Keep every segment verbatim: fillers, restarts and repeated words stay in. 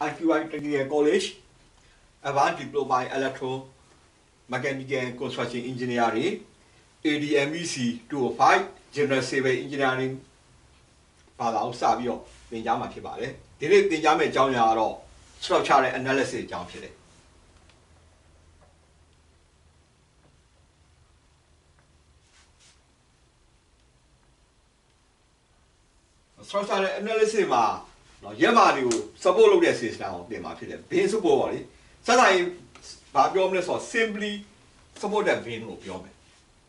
I Q I Technical College Advanced Diploma in Electro Mechanical and Construction Engineering A D M E C two oh five General Civil Engineering ဘာသာကိုစပြီးတော့သင်ကြားမှာဖြစ်ပါတယ်ဒီနေ့သင်ကြားမယ့်အကြောင်းအရာကတော့ structural analysis အကြောင်းဖြစ်တယ် structural analysis မှာနော်ရက်မာတွေကို support လုပ်တဲ့ system ကိုပြင်မှာဖြစ်တယ် bin support ပါလေစစရင်ဘာပြောမလဲဆိုတော့ simply support တဲ့ bin ကိုပြောမယ်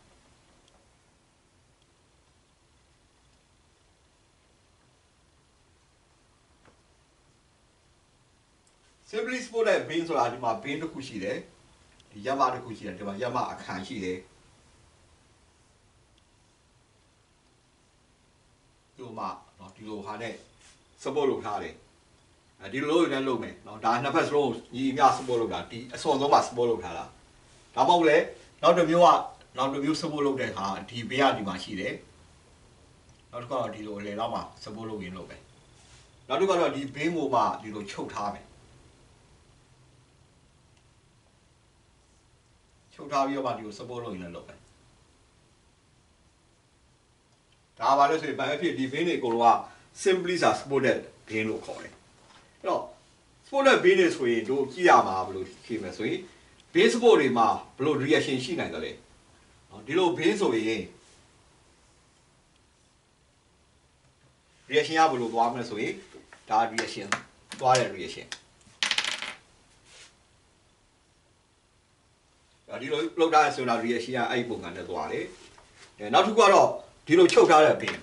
simply support တဲ့ bin ဆိုတာဒီမှာ bin တစ်ခုရှိတယ်ဒီရက်မာတစ်ခုရှိတယ်ဒီမှာရက်မာအခန်းရှိတယ်ဒီမှာနော်ဒီလိုဟာနဲ့ support လုပ်ထားတယ်အဲဒီလိုလိုနဲ့လုပ်မယ်နော်ဒါနှစ်ဖက်စလုံးညီအမျှ support လုပ်တာဒီအစောဆုံးမှာ support လုပ်ထားတာဒါမှမဟုတ်လေနောက်တစ်မျိုးကနောက်တစ်မျိုး support လုပ်တဲ့ဟာဒီဘေးကဒီမှာရှိတယ်နောက်တစ်ခါတော့ဒီလိုအလယ်တော့မှာ support လုပ်ရင်လုပ်မယ်နောက်တစ်ခါတော့ဒီဘေးကိုမှဒီလိုချုပ်ထားမယ်ချုပ်ထားပြီးတော့မှဒီကို support လုပ်ရင်လည်းလုပ်မယ်ဒါပါလို့ဆိုရင်ဘာဖြစ်ဒီဘေးတွေအကုန်လုံးက simply စာ supported bin လို့ခေါ်တယ်အဲ့တော့ supported bin တွေဆိုရင်တို့ကြည့်ရမှာဘယ်လိုဖြစ်မလဲဆိုရင် bin support တွေမှာဘယ်လို reaction ရှိနိုင်တယ်လဲဒီလို bin ဆိုရင် reaction ကဘယ်လိုသွားမလဲဆိုရင်ဒါ reaction သွားတဲ့ reaction ဒီလိုလောက်ထားရဆိုတော့ reaction ကအဲ့ဒီပုံစံနဲ့သွားတယ်နောက်တစ်ခုကတော့ဒီလိုချုပ်ထားတဲ့ bin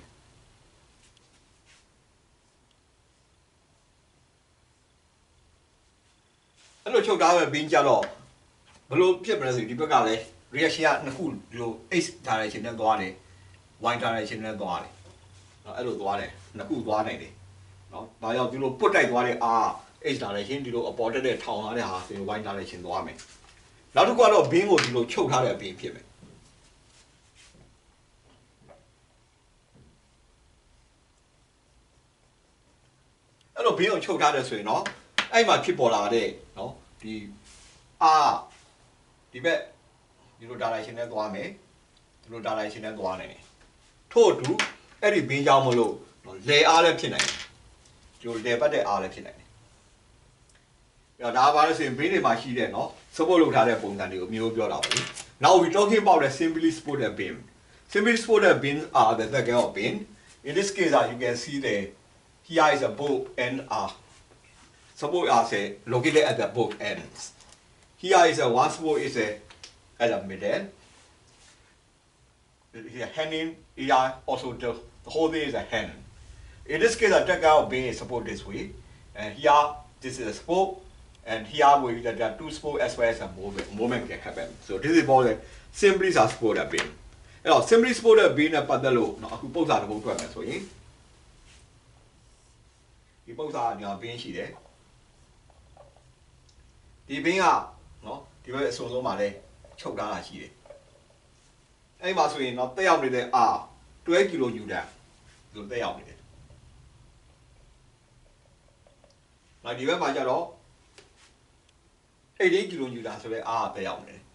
အဲ့လိုချုပ်ထားတဲ့ bin ကြတော့ဘယ်လိုဖြစ်မလဲဆိုဒီဘက်ကလည်း reaction ကနှစ်ခုဒီလို x direction နဲ့သွားတယ် y direction နဲ့သွားတယ်နော်အဲ့လိုသွားတယ်နှစ်ခုသွားနိုင်တယ်နော်ဒါကြောင့်ဒီလိုပုတ်တိုက်သွားတဲ့ r x direction ဒီလိုအပေါ်တက်တဲ့ထောင်ထားတဲ့ဟာဆိုရင် y direction သွားမယ်နောက်တစ်ခုကတော့ bin ကိုဒီလိုချုပ်ထားတဲ့ bin ဖြစ်မယ်အဲ့လို bin ကိုချုပ်ထားတယ်ဆိုရင်เนาะအဲ့မှာဖြစ်ပေါ်လာတဲ့เนาะဒီ r ဒီဘက်ဒီလို direction နဲ့သွားမယ်ဒီလို direction နဲ့သွားနိုင်တယ်ထို့အတူအဲ့ဒီ bin ကြောင့်မလို့လေအားလည်းဖြစ်နိုင်တယ်ဒီလိုလေပတ်တဲ့အားလည်းဖြစ်နိုင်တယ်အဲ့တော့ဒါပါလို့ဆိုရင် bin တွေမှာရှိတဲ့เนาะ support လုပ်ထားတဲ့ပုံစံတွေကိုမျိုးပြောတာပါလေ Now we talking about the simply supported bin simply supported bins are the second of bin in this case uh, you can see the here is a both end are support are say located at the both ends here is a one support is a at the middle here hanging here also the, the whole thing is a hand in this case a deck out bin is support this way and here this is a support and here we there are two support as well as a movement movement can happen so this is about the simply supported bin အဲ့တော့ simply supported bin နဲ့ပတ်သက်လို့เนาะအခုပုံစံတစ်ပုံထွက်မယ်ဆိုရင်ဒီပုံစံညာ bin ရှိတယ်ဒီ bin ကเนาะဒီဘက်အစုံဆုံးမှာလဲချုပ်ထားတာရှိတယ်အဲ့မှာဆိုရင်เนาะတက်ရောက်နေတဲ့ r twelve kilonewton လို့တက်ရောက်နေတယ်နောက်ဒီဘက်မှာကျတော့eighteen kilonewton ဆိုတဲ့ r တက်ရောက်နေတယ်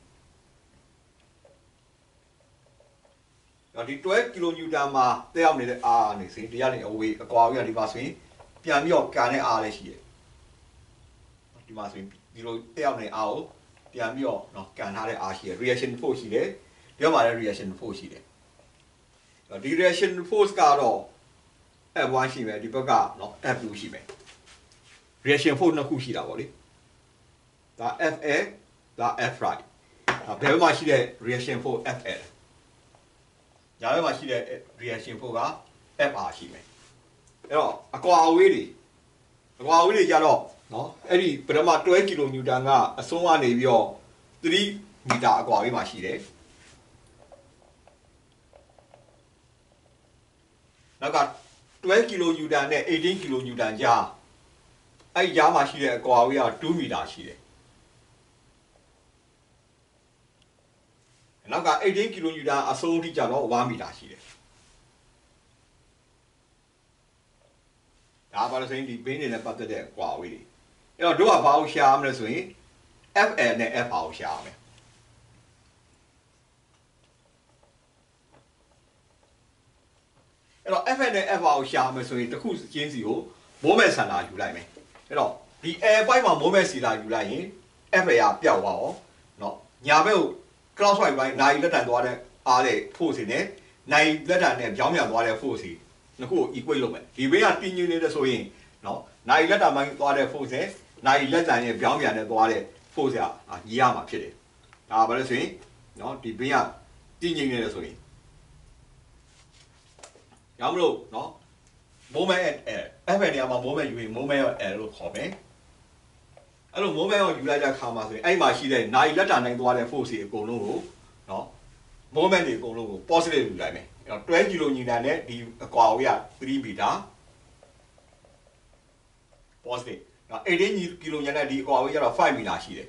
တော့ဒီ twelve kilonewton မှာတက်ရောက်နေတဲ့ r နေစဉ်တရားနေအဝေးအကွာအဝေးကဒီမှာဆိုရင်ပြန်ပြီးတော့ကန်တဲ့ r လည်းရှိတယ်ဒီမှာဆိုရင်ဒီလိုတက်ရောက်နေ r ကိုပြန်ပြီးတော့เนาะကန်ထားတဲ့ r ရှိတယ် reaction force ရှိတယ်ဒီမှာလည်း reaction force ရှိတယ်ဒီ reaction force ကတော့ F one ရှိမယ်ဒီဘက်ကเนาะ F two ရှိမယ် reaction force နှစ်ခုရှိတာပေါ့လေဒါ F A ဒါ F right ဘယ်မှာရှိတဲ့ reaction force F L ညာဘက်မှာရှိတဲ့ reaction force က F R ရှိမယ်အဲ့တော့အကွာအဝေးတွေအကွာအဝေးတွေကြတော့เนาะအဲ့ဒီပထမtwelve kilonewton ကအဆုံးကနေပြီးတော့three meter အကွာအဝေးမှာရှိတယ်နောက်ကtwelve kilonewton နဲ့eighteen kilonewton ကြားအဲ့ကြားမှာရှိတဲ့အကွာအဝေးကtwo meter ရှိတယ်နောက်ကeighteen kilonewton အဆုံးထိကျတော့one meter ရှိတယ်ဒါပါလို့ဆိုရင်ဒီ bin တွေနဲ့ပတ်သက်တဲ့အကွာအဝေးတွေအဲ့တော့တို့ကဘာကိုရှာရမလဲဆိုရင် F L နဲ့ F R ကိုရှာရမယ်အဲ့တော့ F L နဲ့ F R ကိုရှာမယ်ဆိုရင်တစ်ခုချင်းစီကို moment center ယူလိုက်မယ်အဲ့တော့ဒီ L ဘက်မှာ moment center ယူလိုက်ရင် F L ကပျောက်သွားအောင်เนาะညာဘက်ကို clockwise ဘက်နိုင်လက်တန်သွားတဲ့အားတဲ့ force တွေနဲ့နိုင်လက်တန်နဲ့ကြောင်းပြန်သွားတဲ့ force တွေနှစ်ခုကို equate လုပ်မယ်ဒီဘေးကတင်းငင်းနေတဲ့ဆိုရင်เนาะနိုင်လက်တန်ပိုင်းသွားတဲ့ force နဲ့နိုင်လက်တန်ရဲ့ကြောင်းပြန်နဲ့သွားတဲ့ force ကညီရမှာဖြစ်တယ်ဒါဘာလဲဆိုရင်เนาะဒီဘေးကတင်းငင်းနေတယ်ဆိုရင်ရောမလို့เนาะ moment F L နေရာမှာ moment ယူရင် moment ရော L လို့ခေါ်မယ်အဲ့လို moment ရောယူလိုက်တဲ့အခါမှာဆိုရင်အဲ့မှာရှိတဲ့နိုင်လက်တန်နိုင်သွားတဲ့ force တွေအကုန်လုံးကိုเนาะ moment တွေအကုန်လုံးကို positive ယူလိုက်မယ်အဲ့တော့twelve ကီလိုနျူတန်နဲ့ဒီအကွာဝေးကthreeမီတာ positive နော်eighteenကီလိုနျူတန်နဲ့ဒီအကွာဝေးကျတော့fiveမီတာရှိတယ်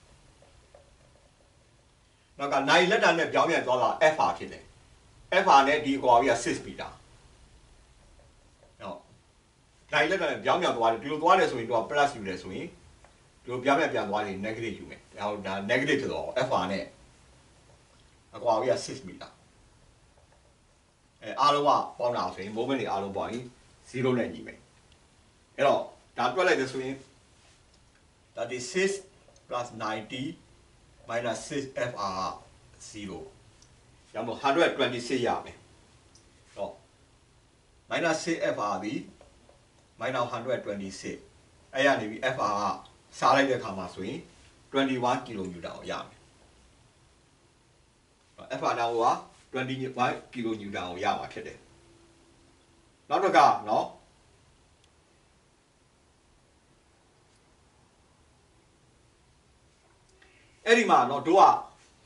နောက်ကနိုင်လက်တန်နဲ့ပြောင်းပြန်သွားတာ F R ဖြစ်တယ် F R နဲ့ဒီအကွာဝေးကsixမီတာနော်နိုင်လက်တန်နဲ့ပြောင်းပြန်သွားတယ်ဒီလိုသွားတယ်ဆိုရင်တော့ plus ယူတယ်ဆိုရင်ဒီလိုပြောင်းပြန်ပြန်သွားရင် negative ယူမယ်ဒါဒါ negative ဖြစ်တော့ F R နဲ့အကွာဝေးကsixမီတာအဲအားလုံးကပေါင်းတာဆိုရင် moment တွေအားလုံးပေါင်းရင်zeroနဲ့ညီမယ်အဲ့တော့ဒါတွက်လိုက်တယ်ဆိုရင်thirty-six plus ninety minus six F R zero ရမလို့one hundred twenty-sixရမယ်တော့ minus six F R ဒီ minus one hundred twenty-six အဲ့ရနေပြီ F R ကစားလိုက်တဲ့အခါမှာဆိုရင်twenty-oneကီလိုနျူတန်ကိုရမယ် F R တောင်ကtwenty-oneကီလိုနျူတန်ကိုရမှာဖြစ်တယ်နောက်တစ်ခါเนาะအဲ့ဒီမှာเนาะတို့က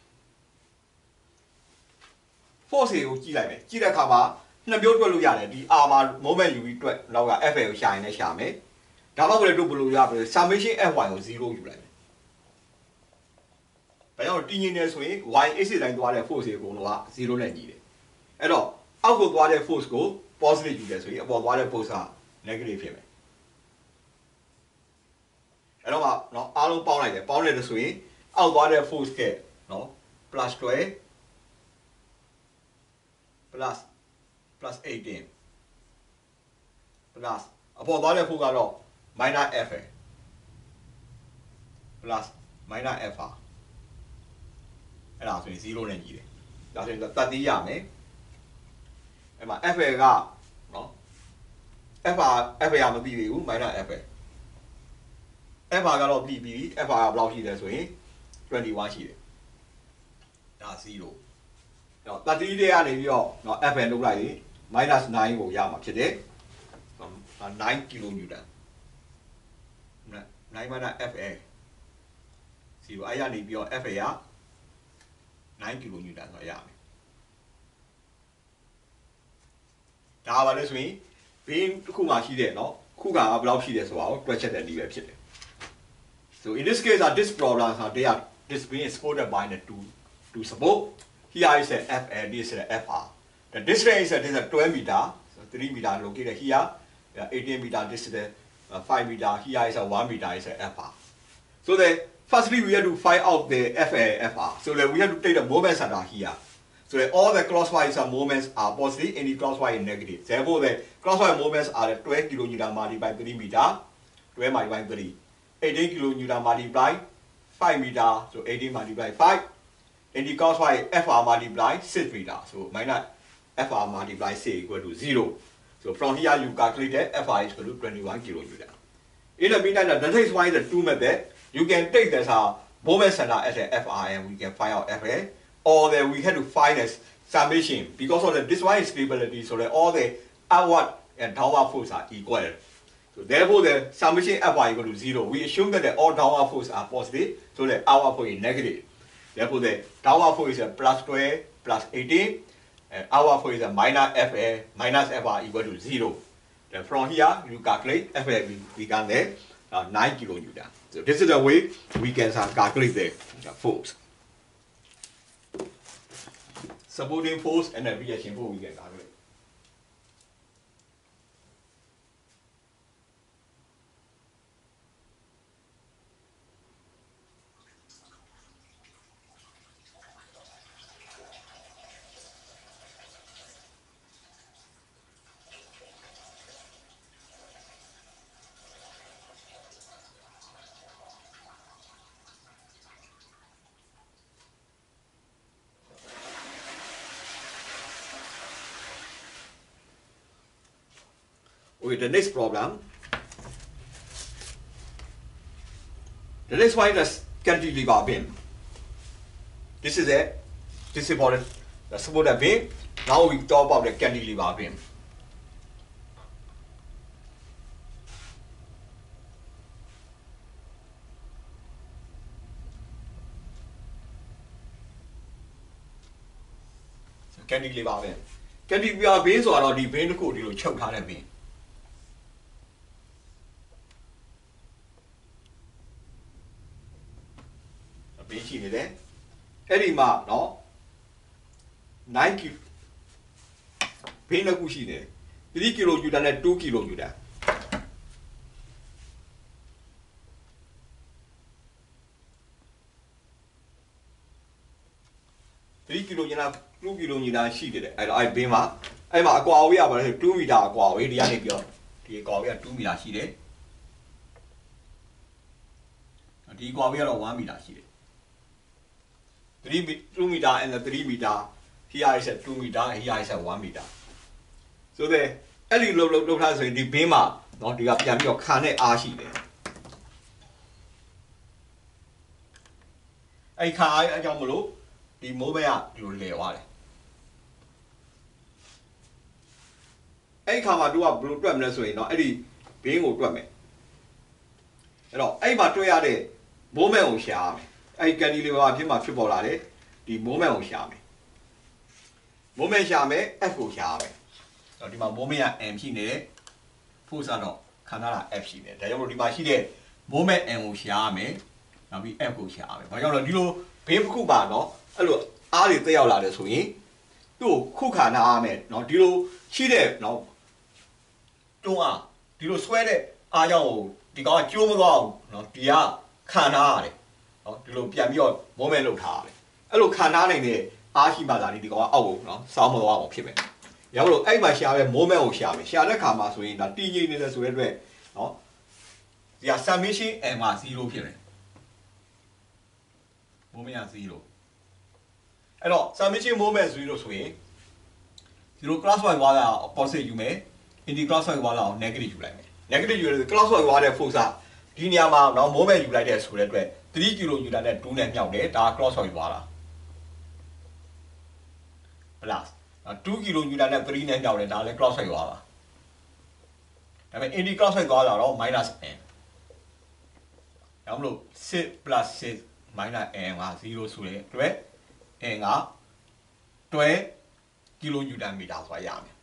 force ကိုကြည့်လိုက်မယ်ကြည့်တဲ့အခါမှာနှစ်မျိုးတွက်လို့ရတယ်ဒီ R မှာ moment ယူပြီးတွက်နောက်က F L ကိုရှာရင်လည်းရှာမယ်ဒါမှမဟုတ်လည်းတို့ဘယ်လိုရပြီ summation F Y ကိုzeroယူလိုက်မယ်ဘာကြောင့်တင်းငင်းနေဆိုရင် y axis တိုင်းသွားတဲ့ force တွေအကုန်လုံးကzeroနဲ့ညီတယ်အဲ့တော့အောက်ကိုသွားတဲ့ force ကို positive ယူတယ်ဆိုရင်အပေါ်သွားတဲ့ force က negative ဖြစ်မယ်အဲ့တော့เนาะအားလုံးပေါင်းလိုက်တယ်ပေါင်းလိုက်တယ်ဆိုရင်အောက်သွားတဲ့ force ကเนาะ plus twelve plus plus eighteen plus အပေါ်သွားတဲ့ force ကတော့ minus F L plus minus F R အဲ့ဒါဆိုရင်zeroနဲ့ညီတယ်ဒါဆိုရင်thirtyရမယ်အဲ့မှာ F L ကเนาะ F R F R မပြီးပြီဘူး minus F L F R ကတော့ပြီးပြီ F R ကဘယ်လောက်ရှိလဲဆိုရင်twenty-oneရှိတယ်ဒါ zero အဲ့တော့thirtyတွေကနေပြီးတော့เนาะ F L လုပ်လိုက်ရင် minus nine ကိုရမှာဖြစ်တယ်nineကီလိုနျူတန်nine minus F L zero အဲ့ရနေပြီးတော့ F L ကnineကီလိုနျူတန်ဆိုရမယ်ဒါပါလဲဆိုရင်ဘေးတစ်ခုမှရှိတဲ့เนาะခုကဘယ်လောက်ရှိတယ်ဆိုတာကိုတွက်ချက်တဲ့နည်းပဲဖြစ်တယ် so in this case uh, this problem uh, they are this being supported by the two two support here is a F L this is a F R the distance is a, this is a twelve meter so three meter located here uh, eighteen meter this is a uh, five meter here is a one meter is a F R so the firstly we have to find out the F L F R so that we have to take the moment center here so that all the crosswise moments are positive and the crosswise is negative therefore the crosswise moments are twelve kilonewton multiplied by three meter twelve multiplied by three eighteen kilonewton multiplied five meter so eighteen multiplied by five and the crosswise F R multiplied six meter so minus F R multiplied six equal to zero so from here you calculate that F R is equal to twenty-one kilonewton in the meantime that is why the two method you can take this uh, moment center as a F R and we can find out F L or that we have to find a summation because of the this one is stability so that all the outward and downward force are equal so therefore the summation F Y equal to zero we assume that the all downward force are positive so the outward force is negative therefore the downward force is a plus twelve plus eighteen and outward force is a minus F L minus F R equal to zero then from here you calculate F L we, we can there uh, nine kilonewton so this is the way we can uh, calculate the, the force supporting force and the reaction force we can calculate. Okay, the next problem. The next one is cantilever beam. This is a this is about the supporter beam. Now we talk about the cantilever beam. So cantilever beam. Cantilever beam so are the beam ko di lo chouk tha de beam. Beam shi ne de. Edi ma no nine kilo beam na ku shi ne. three kilonewton and two kilonewton. three kilonewton, two kilonewton ရှိတယ်အဲ့တော့အဲ့ဘေးမှာအဲ့မှာအကွာအဝေးရပါတယ်twoမီတာအကွာအဝေးဒီကနေပြောဒီအကွာအဝေးကtwoမီတာရှိတယ်ဒီအကွာအဝေးကတော့oneမီတာရှိတယ်three two meter and the three meter here is at two meter here is at one meter so the အဲ့ဒီလောက်လောက်လောက်ထားဆိုရင်ဒီဘေးမှာเนาะဒီကပြန်ပြီးတော့ခံတဲ့အားရှိတယ်အဲ့ခံအားအကြောင်းမလို့ဒီမိုးမဲကဒီလိုလဲသွားတယ်အဲ့ခါမှာသူကဘယ်လိုတွက်မလဲဆိုရင်တော့အဲ့ဒီဘေးကိုတွက်မယ်အဲ့တော့အဲ့မှာတွက်ရတဲ့မိုးမဲကိုရှာရမယ်အဲ့ကန်ဒီလီဗာဖြစ်မှာဖြစ်ပေါ်လာတယ်ဒီမိုးမဲကိုရှာမယ်မိုးမဲရှာမယ် F ကိုရှာရမယ်အဲ့တော့ဒီမှာမိုးမဲက M ရှိနေတယ် force ကတော့ခန္ဓာက F ရှိနေတယ်ဒါကြောင့်မို့ဒီမှာရှိတဲ့မိုးမဲ M ကိုရှာရမယ်နောက်ပြီး F ကိုရှာရမယ်ဘာကြောင့်လဲဒီလိုဘေးတစ်ခုပါเนาะအဲ့လိုအားတွေတက်ရောက်လာတယ်ဆိုရင်သူ့ကိုခုခံထားရမယ်เนาะဒီလိုရှိတဲ့เนาะတွန်းအားဒီလိုဆွဲတဲ့အားကြောင့်ဒီကောင်ကကျိုးမသွားဘူးเนาะဒီကခံထားရတယ်เนาะဒီလိုပြန်ပြီးတော့မိုးမဲလုပ်ထားရတယ်အဲ့လိုခံထားနိုင်တဲ့အားရှိမှသာဒီကောင်ကအောက်ကိုเนาะစောင်းမသွားအောင်ဖြစ်မယ်ရပါလို့အဲ့မှာရှာရဲမိုးမဲကိုရှာမယ်ရှာတဲ့ခါမှာဆိုရင်ဒါတည်ငြိမ်နေတယ်ဆိုတဲ့အတွက်เนาะဒီက summation m ကzeroဖြစ်တယ်မိုးမဲကzeroအဲ့တော့ summation မိုးမဲzeroဆိုရင်zero crosswise ဝါတာ positive ယူမယ် anti crosswise ဝါတာကို negative ယူလိုက်မယ် negative ယူရတဲ့ crosswise ဝါတဲ့ force ဒီနေရာမှာเนาะမိုးမဲယူလိုက်တဲ့ဆိုတဲ့အတွက်three kilonewton နဲ့twoနဲ့မြောက်တယ်ဒါ crosswise ဝါတာ plus two kilonewton နဲ့threeနဲ့မြောက်တယ်ဒါလည်း crosswise ဝါတာဒါပေမဲ့ anti crosswise ဝါတာတော့ minus n ဒါမှမဟုတ်six plus six minus n ကzeroဆိုတဲ့အတွက်n ကtwelve kilonewton meter ဆိုတာရမယ်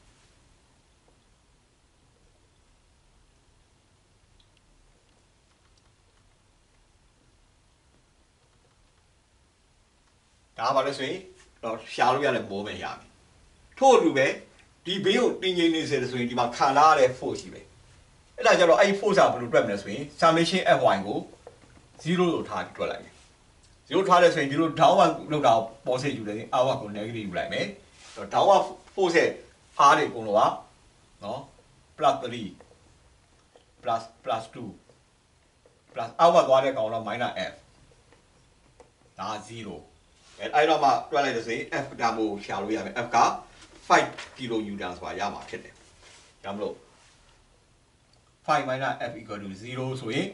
ဒါပါလို့ဆိုရင်တော့ရှာလို့ရတဲ့မိုးပဲရမယ်ထို့အတူပဲဒီဘေးကိုတင်းငိမ့်နေစေဆိုရင်ဒီမှာခံလာရတဲ့ force ရှိပဲအဲ့ဒါကြတော့အဲ့ဒီ force ကဘယ်လိုတွက်မလဲဆိုရင် summation fy ကိုzero လို့ထားပြီးတွက်လိုက်မယ်zero ထားတယ်ဆိုရင်ဒီလို downward လောက်တာ positive ယူတယ် upward ကို negative ယူလိုက်မယ်အဲ့တော့ downward force ရဲ့အားတွေအကုန်လုံးကနော် plus three plus plus two plus upward သွားတဲ့ကောင်တော့ minus f ဒါ zero အဲ့အဲ့တော့မှတွက်လိုက်လို့ဆိုရင် f ဒါမို့ရှာလို့ရမယ် f ကfive kilonewton ဆိုတာရမှာဖြစ်တယ်ဒါမလို့ five minus f equal to zero ဆိုရင်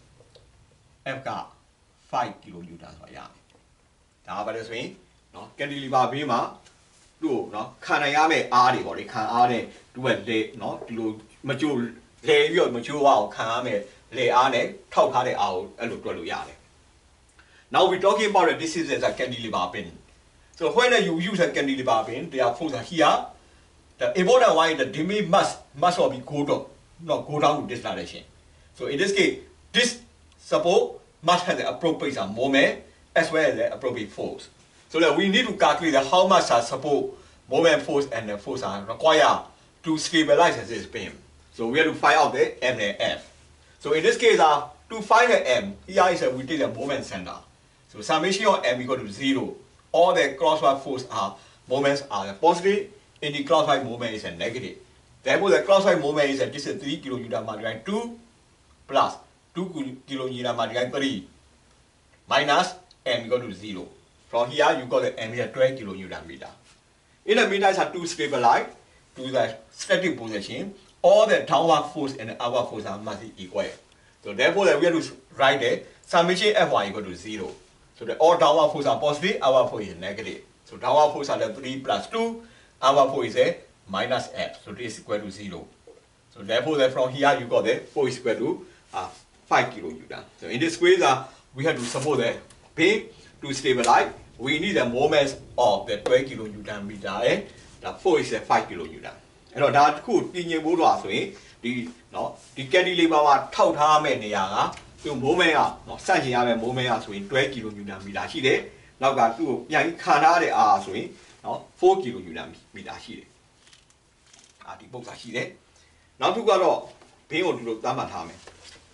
f ကfive kilonewton ဆိုတာရမယ်ဒါပါလို့ဆိုရင်เนาะ cantilever ဘေးမှာသူ့ကိုเนาะခံနိုင်ရမယ့်အားတွေပေါ့လေခံအားနဲ့သူ့ရဲ့လေเนาะဒီလိုမကြိုးလေပြီးတော့မကြိုးအောင်ခံရမယ့်လေအားနဲ့ထောက်ထားတဲ့အားကိုအဲ့လိုတွက်လို့ရတယ်Now we're talking about that this is a cantilever pin. So when you use a cantilever pin, they are forces here. The important one is the demi must must be go down, not go down to this direction. So in this case, this support must have the appropriate moment as well as the appropriate force. So that we need to calculate how much are support, moment, force, and the force are required to stabilize this beam. So we have to find out the M and F. So in this case, uh, to find the M, here is a, we take the moment center. So summation of M equal to zero. All the crosswise force are moments are positive, and the crosswise moment is a negative. Therefore, the crosswise moment is a this is three kilonewton multiplied two plus two kilonewton multiplied three minus M equal to zero. From here, you got the M is twelve kilonewton meter. In the meter, is to stabilize to the static position. all the downward force and the upward force are must be equal. So therefore, we have to write the summation F one equal to zero. So the all downward force are positive, upward force is negative. So downward force are the three plus two, upward force is a minus F. So this is equal to zero. So therefore, then from here you got the force is equal to uh, five kilonewton. So in this case, uh, we have to suppose the beam to stabilize. We need the moment of the twelve kilonewton meter and the force is five kilonewton. And that could be in the the no the cantileverထောက်ထားမဲ့နေရာကသူမိုးမဲကနော်စန့်ကျင်ရမယ့်မိုးမဲကဆိုရင်twelve kilonewton meter ရှိတယ်။နောက်ကသူ့ကိုပြန်ခံထားတဲ့အားဆိုရင်နော်four kilonewton meter ရှိတယ်။အာဒီပုဒ်စာရှိတယ်။နောက်တစ်ခုကတော့ဘင်းကိုဒီလိုသတ်မှတ်ထားမယ်။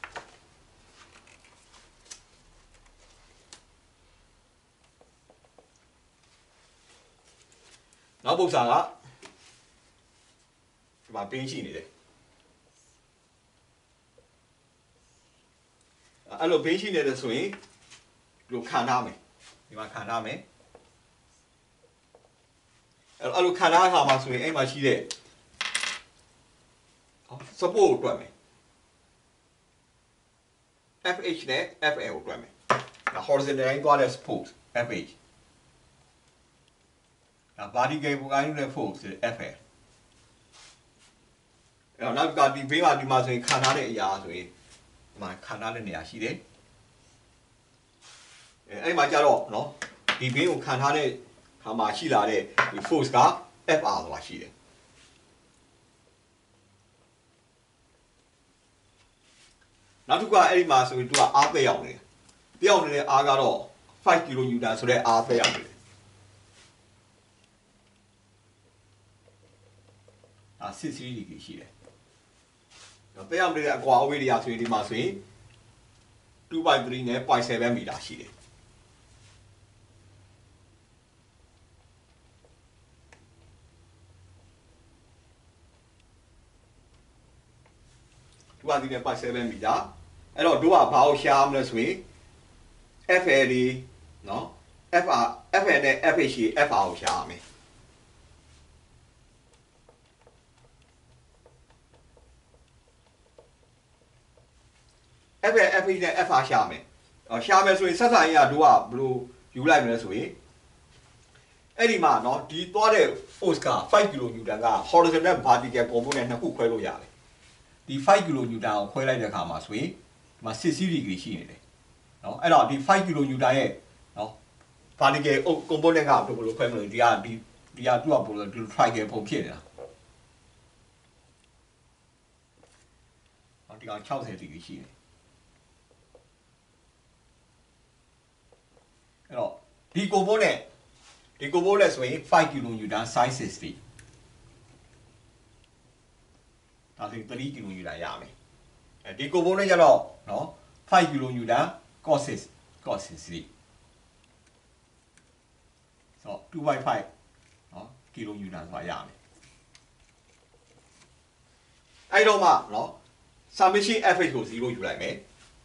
နောက်ပုဒ်စာကဒီမှာဘင်းရှိနေတယ်။အဲ့လိုဘင်းရှိနေတယ်ဆိုရင်ဒီလိုခံထားမယ်ဒီမှာခံထားမယ်အဲ့လိုခံထားခါမှာဆိုရင်အဲ့မှာရှိတဲ့ support ကိုတွက်မယ် F H နဲ့ F L ကိုတွက်မယ်ဒါ horizontal line သွားတဲ့ support F H ဒါ vertical ကိုင်းတဲ့ force F L အဲ့တော့နောက်ကဒီဘေးကဒီမှာဆိုရင်ခံထားတဲ့အရာဆိုရင်မှာခံထားတဲ့နေရာရှိတယ်အဲအဲ့မှာကြတော့เนาะဒီဘင်းကိုခံထားတဲ့ခါမှာရှိလာတဲ့ဒီ force က F R ဆိုတာရှိတယ်နောက်တစ်ခုကအဲ့ဒီမှာဆိုရင်သူကအားသက်ရောက်နေတယ်သက်ရောက်နေတဲ့အားကတော့five kilonewton ဆိုတဲ့အားသက်ရောက်နေတယ်ဒါsixty degree ရှိတယ်သက်ရောက်နေတဲ့အကွာအဝေးတွေကဆိုရင်ဒီမှာဆိုရင်two by three နဲ့ zero point seven မီတာရှိတယ်two by threeနဲ့ zero point seven မီတာအဲ့တော့တို့ကဘာကိုရှားမလဲဆိုရင် F L ဒီနော် F R F L နဲ့ F H F R ကိုရှားရမယ်F L F H နဲ့ F R ရှာမယ်။ရှာမယ်ဆိုရင်ဆက်ဆံရေးကတို့ကဘယ်လိုယူလိုက်မလဲဆိုရင်အဲ့ဒီမှာเนาะဒီသွားတဲ့ force ကfive kilonewton က horizontal vertical component နှစ်ခုခွဲလို့ရတယ်။ဒီfive kilonewton ကိုခွဲလိုက်တဲ့အခါမှာဆိုရင်ဒီမှာsixty degree ရှိနေတယ်။เนาะအဲ့တော့ဒီfive kilonewton ရဲ့เนาะ vertical component ကဘယ်လိုခွဲမလဲဒီကဒီဒီကသူ့ကဘယ်လိုဒီ triangle ပုံဖြစ်နေတာ။ဟောဒီကောင်sixty degree ရှိတယ်။အဲ့တော့ဒီ component ဒီ component ဆိုရင်five kilonewton sin sixty ဒါဆိုရင်three kilonewton ရမယ်အဲဒီ component ကျတော့เนาะfive kilonewton cos six cos sixty ဆိုတော့two by five เนาะ kilonewton ဆိုတာရမယ်အဲ့တော့မှเนาะ summation F H ကို zero ယူလိုက်မယ်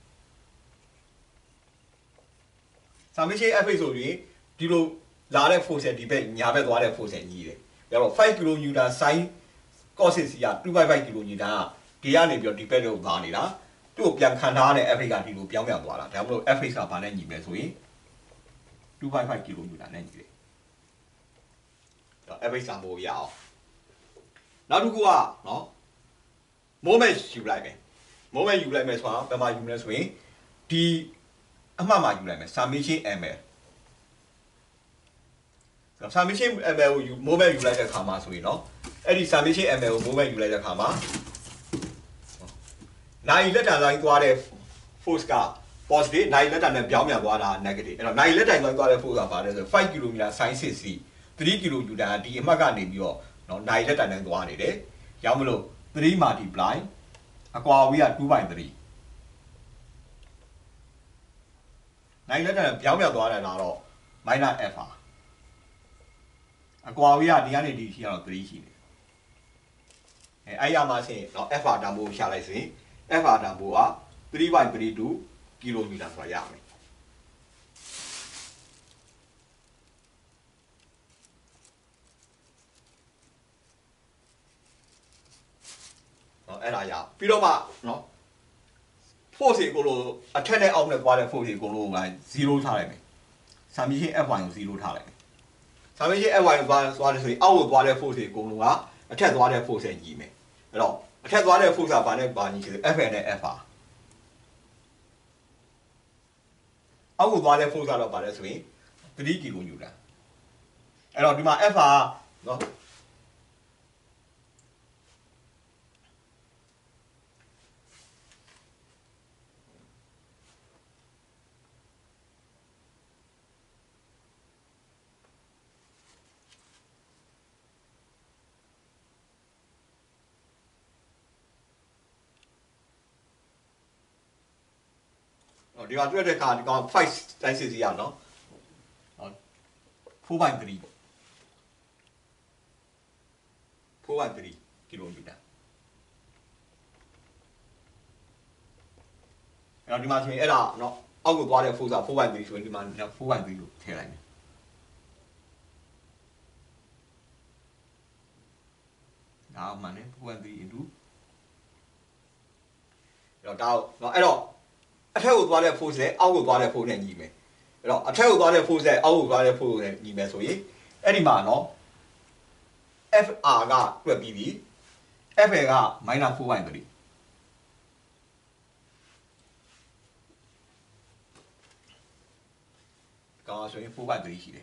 summation F H ဆိုရင်ဒီလိုလာတဲ့ force ဒီဘက်ညာဘက်သွားတဲ့ force ညီးတယ်။ဒါတော့five kilonewton sin cos six ကtwo by five kilonewton ကဒီကနေပြီးတော့ဒီဘက်ကိုသွားနေတာ။သူ့ကိုပြန်ခံထားတဲ့ F H ကဒီလိုပြောင်းပြန်သွားတာ။ဒါမှမဟုတ် F H ကဘာနဲ့ညီမယ်ဆိုရင်two by five kilonewton နဲ့ညီတယ်။ဒါ F H စာမို့ရအောင်။နောက်တစ်ခုကနော် moment ယူလိုက်မယ်။ moment ယူလိုက်မယ်ဆိုတာဘယ်မှာယူမလဲဆိုရင်ဒီအမှတ်မှာယူလိုက်မယ် summation ml summation ml ကိုယူ moment ယူလိုက်တဲ့အခါမှာဆိုရင်เนาะအဲ့ဒီ summation ml ကို moment ယူလိုက်တဲ့အခါမှာနိုင်လက်တံတိုင်းသွားတဲ့ force က positive နိုင်လက်တံနဲ့ပြောင်းပြန်သွားတာ negative အဲ့တော့နိုင်လက်တံတိုင်းသွားတဲ့ force ကဘာလဲဆိုfive kilonewton sin sixty three kilonewton ဒီအမှတ်ကနေပြီးတော့เนาะနိုင်လက်တံနဲ့သွားနေတယ်ရောင်းမလို့three multiply အကွာအဝေးကtwo by threeနိုင်လက်တံပြောင်းပြန်သွားတယ်လားတော့ minus f r အကွာဝေးကဒီကနေဒီရှိတော့threeရှိတယ်အဲအဲ့ရမှာရှင်เนาะ f r တန်ဖိုးရှာလိုက်ဆိုရင် f r တန်ဖိုးကthree by three to kilonewton ဆိုတာရမယ်အဲ့ဒါရပြီးတော့မှနော် force ကိုလို့အထက်နဲ့အောက်နဲ့သွားတဲ့ force ကိုလို့ကzero ထားလိုက်မယ် summation fy ကိုzero ထားလိုက်မယ် summation fy ကိုသွားသွားတယ်ဆိုရင်အောက်ကိုသွားတဲ့ force ကိုလို့ကအထက်သွားတဲ့ force နဲ့ညီမယ်အဲ့တော့အထက်သွားတဲ့ force ကဘာနဲ့ဘာညီဆို fn နဲ့ fr အောက်ကိုသွားတဲ့ force ကတော့ဘာလဲဆိုရင်three ကီလိုနျူတန်အဲ့တော့ဒီမှာ fr နော်ဒီမှာတွေ့တဲ့အခါဒီကောင်fiveတိုင်းစစ်စီရနော်four point three ပေါ့four point three ကီလိုမီတာအဲ့တော့ဒီမှာဆိုရင်အဲ့ဒါနော်အောက်ကိုသွားတဲ့ force ကfour point three ဆိုရင်ဒီမှာ four point three လို့ထည့်လိုက်မယ်ဒါမှန်တယ် four point three into အဲ့တော့ဒါနော်အဲ့တော့အထက်ကိုသွားတဲ့ force နဲ့အောက်ကိုသွားတဲ့ force နဲ့ညီမယ်အဲ့တော့အထက်ကိုသွားတဲ့ force နဲ့အောက်ကိုသွားတဲ့ force နဲ့ညီမယ်ဆိုရင်အဲ့ဒီမှာနော် fr ကတွက်ပြီးပြီ fl က minus four point three ကောင်းဆိုရင်four point three ရှိတယ်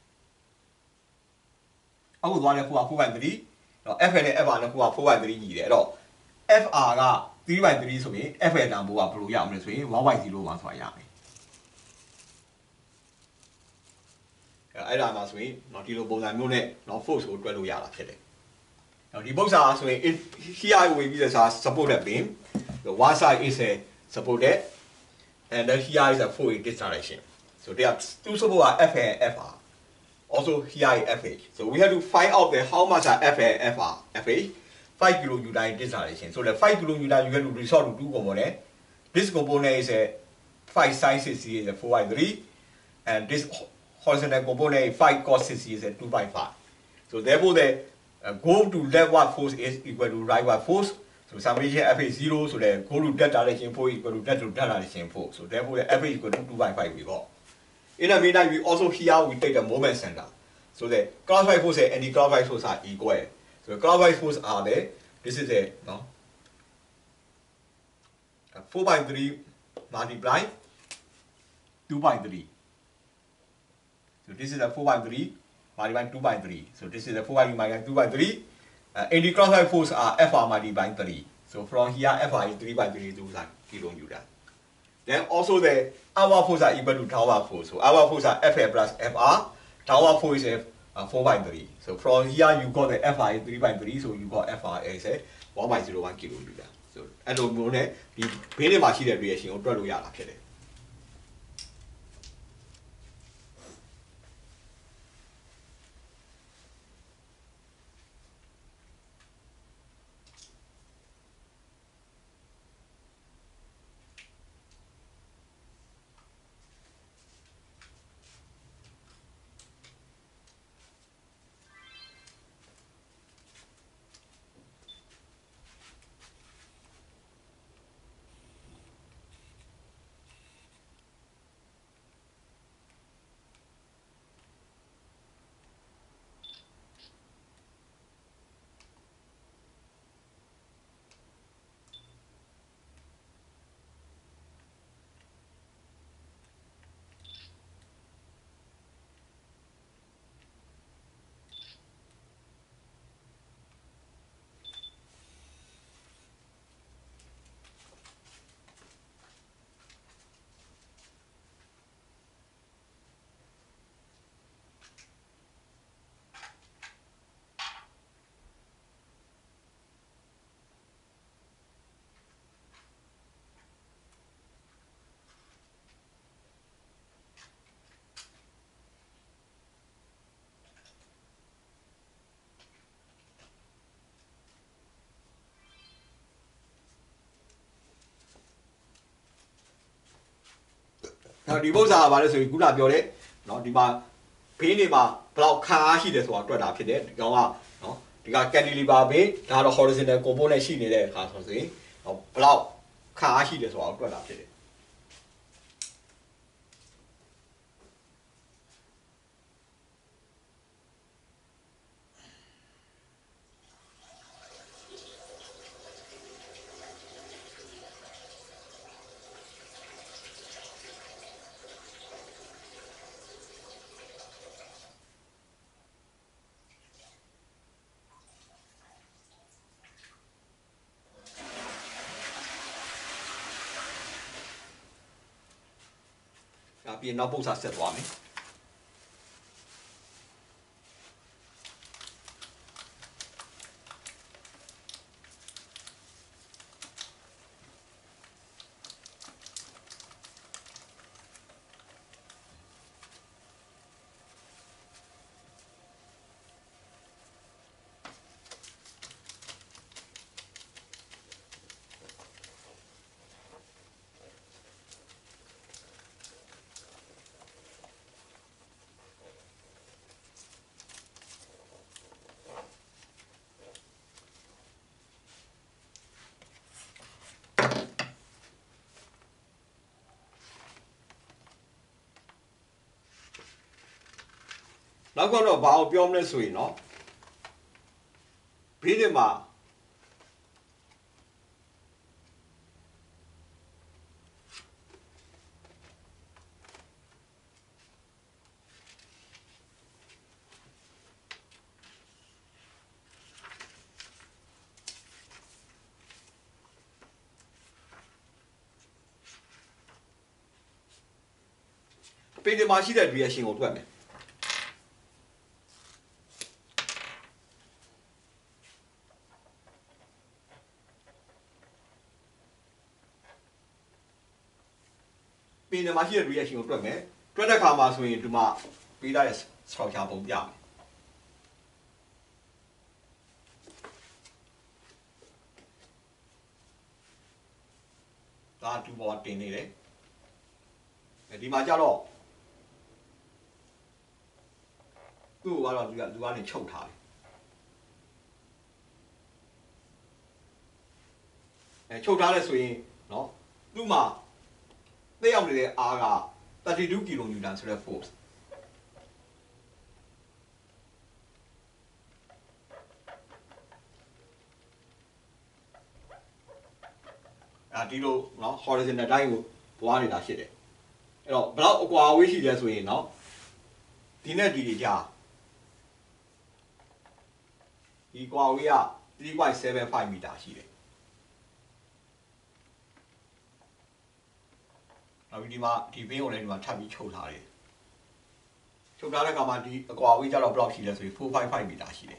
အောက်ကိုသွားတဲ့ force ကfour point three နော် fl နဲ့ fr နဲ့ force ကfour point three ညီတယ်အဲ့တော့ fr ကthree point three ဆိုရင် fl တန်ဖိုးကဘယ်လိုရမလဲဆိုရင်one point zero oneဆိုတာရမယ်အဲ့ဒါမှဆိုရင်နော်ဒီလိုပုံစံမျိုးနဲ့နော် force ကိုတွက်လို့ရတာဖြစ်တယ်နော်ဒီပုံစံဆိုရင် here ဝင်ပြီးတဲ့စာ supported beam the one side is a supported and then here is a four in this direction so they are two support are f and fr also here is fh so we have to find out the how much are f and fr fh five kilonewton in this direction so the five kilonewton you have to resort to two components this component is a five sin sixty is a four point three and this horizontal component five cos sixty is a two point five so therefore the uh, go to leftward force is equal to rightward force so summation f is zero so the go to that direction force equal to that to that direction force so therefore the f is equal to two point five we got in the meantime we also here we take the moment center so the clockwise force and anti-clockwise force are equal so the clockwise force are there this is a no four point three multiply two point three so this is a four point three multiplied two point three so this is a four point three minus two point three uh, anti-clockwise force are fr multiplied three so from here fr is three point three two kilonewton then also the outward force are equal to downward force so outward force are fl plus fr downward force is uh, four point three so from here you got the fr is three point three so you got fr is a one point zero one kilonewton so အဲ့လိုမျိုးနဲ့ဒီဘေးထဲမှာရှိတဲ့ reaction ကိုတွက်လို့ရတာဖြစ်တယ်နော်ဒီပု္ပ္ပစာကဘာလဲဆိုရင်ခုနပြောတယ်နော်ဒီမှာဘေးနေမှာဘလောက်ခံအားရှိတယ်ဆိုတာတွက်တာဖြစ်တယ်ဒီကောင်ကနော်ဒီက cantilever ဘေးဒါတော့ horizontal component ရှိနေတဲ့အခါဆိုရင်ဘလောက်ခါအားရှိတယ်ဆိုတာကိုတွက်တာဖြစ်တယ်ဒါပြီးနောက်ပုံစံဆက်သွားမယ်နောက်ကတော့ဘာကိုပြောမလဲဆိုရင်เนาะဘေးတွေမှာဘေးတွေမှာရှိတဲ့ reaction ကိုတွက်မယ်ပင်မှာရှိတဲ့ reaction ကိုတွက်မယ်တွက်တဲ့အခါမှာဆိုရင်ဒီမှာပေးထားတဲ့ structure ပုံပြမယ်ဒါတူပေါ်တင်နေတယ်ဒီမှာကျတော့သူ့ကတော့သူကသူကနေချုပ်ထားတယ်အဲချုပ်ထားလဲဆိုရင်เนาะသူ့မှာတက်ရောက်နေတဲ့အားကthirty-two kilonewton ဆိုတဲ့ force အဲဒီလိုเนาะ horizontal တိုင်းကိုပွားနေတာဖြစ်တယ်အဲ့တော့ဘယ်လောက်အကွာအဝေးရှိလဲဆိုရင်เนาะဒီနဲ့ဒီတွေကြာဒီကွာအဝေးကthree point seven five မီတာရှိတယ်နောက်ဒီမှာဒီဘင်းကိုလည်းဒီမှာထပ်ပြီးချုပ်ထားတယ်ချုပ်ထားတဲ့အခါမှာဒီအကွာအဝေးကျတော့ဘယ်လောက်ရှိလဲဆိုရင်four point five five မီတာရှိတယ်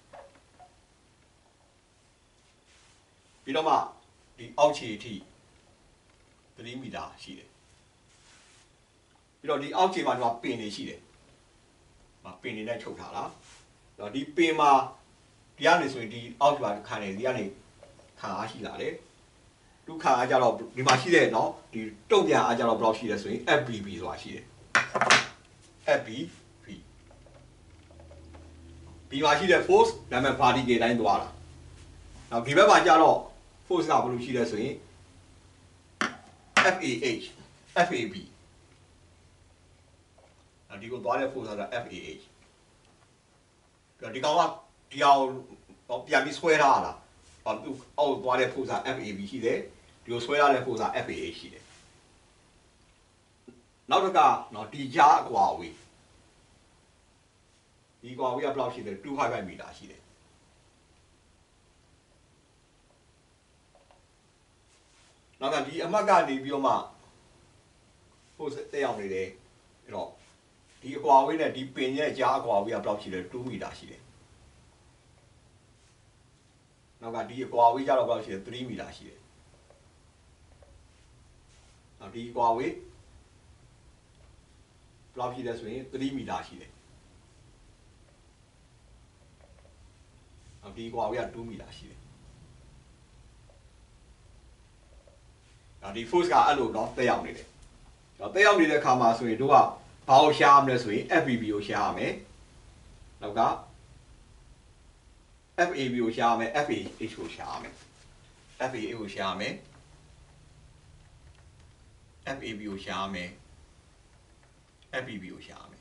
ပြီးတော့မှဒီအောက်ခြေအထိthreeမီတာရှိတယ်ပြီးတော့ဒီအောက်ခြေမှာဒီမှာပင်နေရှိတယ်မပင်နေနဲ့ချုပ်ထားတာတော့ဒီပင်မှာဒီကနေဆိုရင်ဒီအောက်ခြေမှာခံနေဒီကနေခံအားရှိလာတယ်ဒုက္ခအားကြတော့ဒီမှာရှိတဲ့เนาะဒီတုံ့ပြန်အားကြတော့ဘယ်လောက်ရှိလဲဆိုရင် F B B ဆိုတာရှိတယ် F B B ဒီမှာရှိတဲ့ force နာမည် particle တိုင်းသွားတာနောက်ဒီဘက်မှာကြတော့ force ကဘယ်လိုရှိလဲဆိုရင် F A H F A B နောက်ဒီကိုသွားတဲ့ force က F A H ပြီးတော့ဒီကောင်ကဒီအောင်ပြန်ပြီးဆွဲထားတာအော်သူအောက်သွားတဲ့ force က F A B ရှိတယ်ဒီကိုဆွဲရတဲ့ force က F A H ရှိတယ်နောက်တစ်ခါနော်ဒီကြားအကွာအဝေးဒီအကွာအဝေးကဘယ်လောက်ရှိလဲtwo point five five မီတာရှိတယ်နောက်ကဒီအမှတ်ကနေပြီးတော့မှ force တက်ရောက်နေတယ်အဲ့တော့ဒီအကွာအဝေးနဲ့ဒီပင်ရဲ့ကြားအကွာအဝေးကဘယ်လောက်ရှိလဲtwoမီတာရှိတယ်နောက်ကဒီအကွာအဝေးကျတော့ဘယ်လောက်ရှိလဲthreeမီတာရှိတယ်နောက်ဒီအကွာအဝေးဘယ်လောက်ရှိလဲဆိုရင်threeမီတာရှိတယ်နောက်ဒီအကွာအဝေးကtwoမီတာရှိတယ်နောက်ဒီ force ကအဲ့လိုတော့တက်ရောက်နေတယ်တော့တက်ရောက်နေတဲ့အခါမှာဆိုရင်တို့ကဘာကိုရှားရမလဲဆိုရင် F B B ကိုရှားရမယ်နောက်က F A B ကိုရှာရမယ် F A H ကိုရှာရမယ် F A A ကိုရှာရမယ် F A B ကိုရှာရမယ် F B B ကိုရှာရမယ်